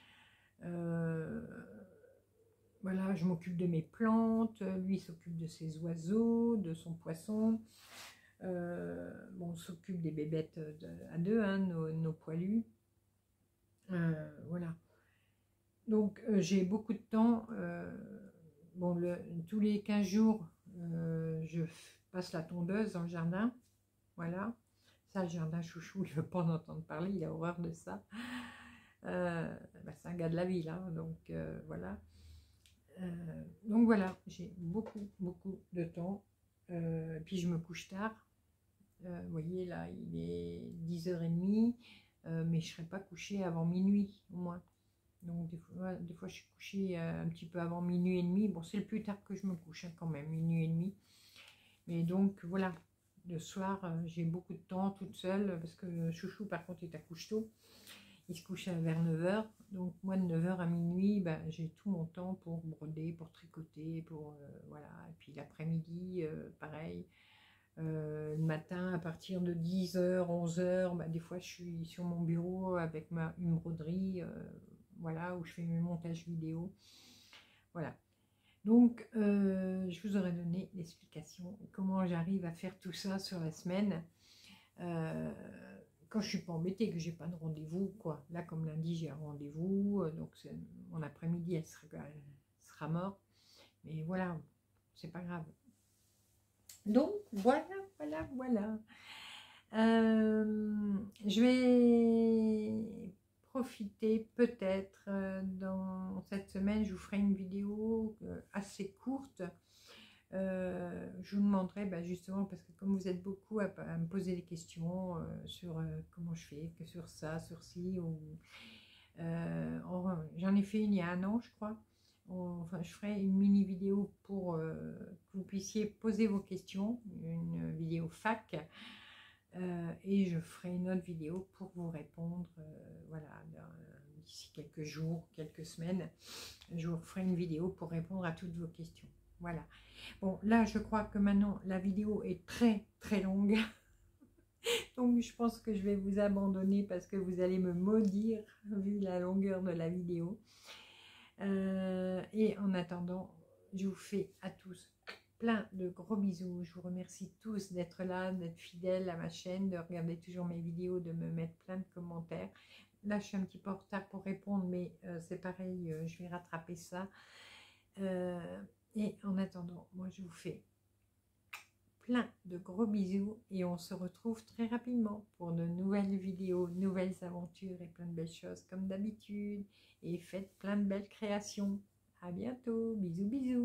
Euh, voilà, je m'occupe de mes plantes, lui s'occupe de ses oiseaux, de son poisson. Euh, bon, on s'occupe des bébêtes de, à deux, hein, nos, nos poilus. Euh, voilà. Donc, euh, j'ai beaucoup de temps. Euh, bon, le, tous les quinze jours, euh, je passe la tondeuse dans le jardin. Voilà. Ça, le jardin Chouchou, il ne veut pas en entendre parler, il a horreur de ça. Euh, bah, c'est un gars de la ville, hein, donc euh, voilà. Euh, donc voilà, j'ai beaucoup, beaucoup de temps. Euh, puis je me couche tard. Euh, vous voyez, là, il est dix heures trente, euh, mais je ne serai pas couchée avant minuit au moins. Donc des fois, des fois je suis couchée euh, un petit peu avant minuit et demi. Bon, c'est le plus tard que je me couche hein, quand même, minuit et demi. Mais donc voilà, le soir, euh, j'ai beaucoup de temps toute seule parce que Chouchou, par contre, il accouche tôt. Il se couche vers neuf heures, donc moi de neuf heures à minuit, ben, j'ai tout mon temps pour broder, pour tricoter, pour euh, voilà. Et puis l'après-midi, euh, pareil. Euh, le matin, à partir de dix heures, onze heures, ben, des fois je suis sur mon bureau avec ma, une broderie, euh, voilà, où je fais mes montages vidéo. Voilà. Donc, euh, je vous aurais donné l'explication comment j'arrive à faire tout ça sur la semaine. Euh, quand je suis pas embêtée, que j'ai pas de rendez-vous, quoi. Là, comme lundi, j'ai un rendez-vous, euh, donc mon après-midi, elle sera, elle sera morte. Mais voilà, c'est pas grave. Donc, voilà, voilà, voilà. Euh, je profiter peut-être euh, dans cette semaine, je vous ferai une vidéo euh, assez courte. Euh, je vous demanderai bah, justement, parce que comme vous êtes beaucoup à, à me poser des questions euh, sur euh, comment je fais, que sur ça, sur ci, ou euh, j'en ai fait une il y a un an je crois. Enfin, je ferai une mini vidéo pour euh, que vous puissiez poser vos questions, une vidéo fac, euh, et je ferai une autre vidéo pour vous répondre, euh, voilà, d'ici quelques jours, quelques semaines, je vous ferai une vidéo pour répondre à toutes vos questions. Voilà. Bon, là, je crois que maintenant, la vidéo est très, très longue. Donc, je pense que je vais vous abandonner parce que vous allez me maudire vu la longueur de la vidéo. Euh, et en attendant, je vous fais à tous plein de gros bisous. Je vous remercie tous d'être là, d'être fidèles à ma chaîne, de regarder toujours mes vidéos, de me mettre plein de commentaires. Là, je suis un petit peu en retard pour répondre, mais euh, c'est pareil, euh, je vais rattraper ça. Euh, et en attendant, moi, je vous fais plein de gros bisous et on se retrouve très rapidement pour de nouvelles vidéos, nouvelles aventures et plein de belles choses comme d'habitude. Et faites plein de belles créations. À bientôt. Bisous, bisous.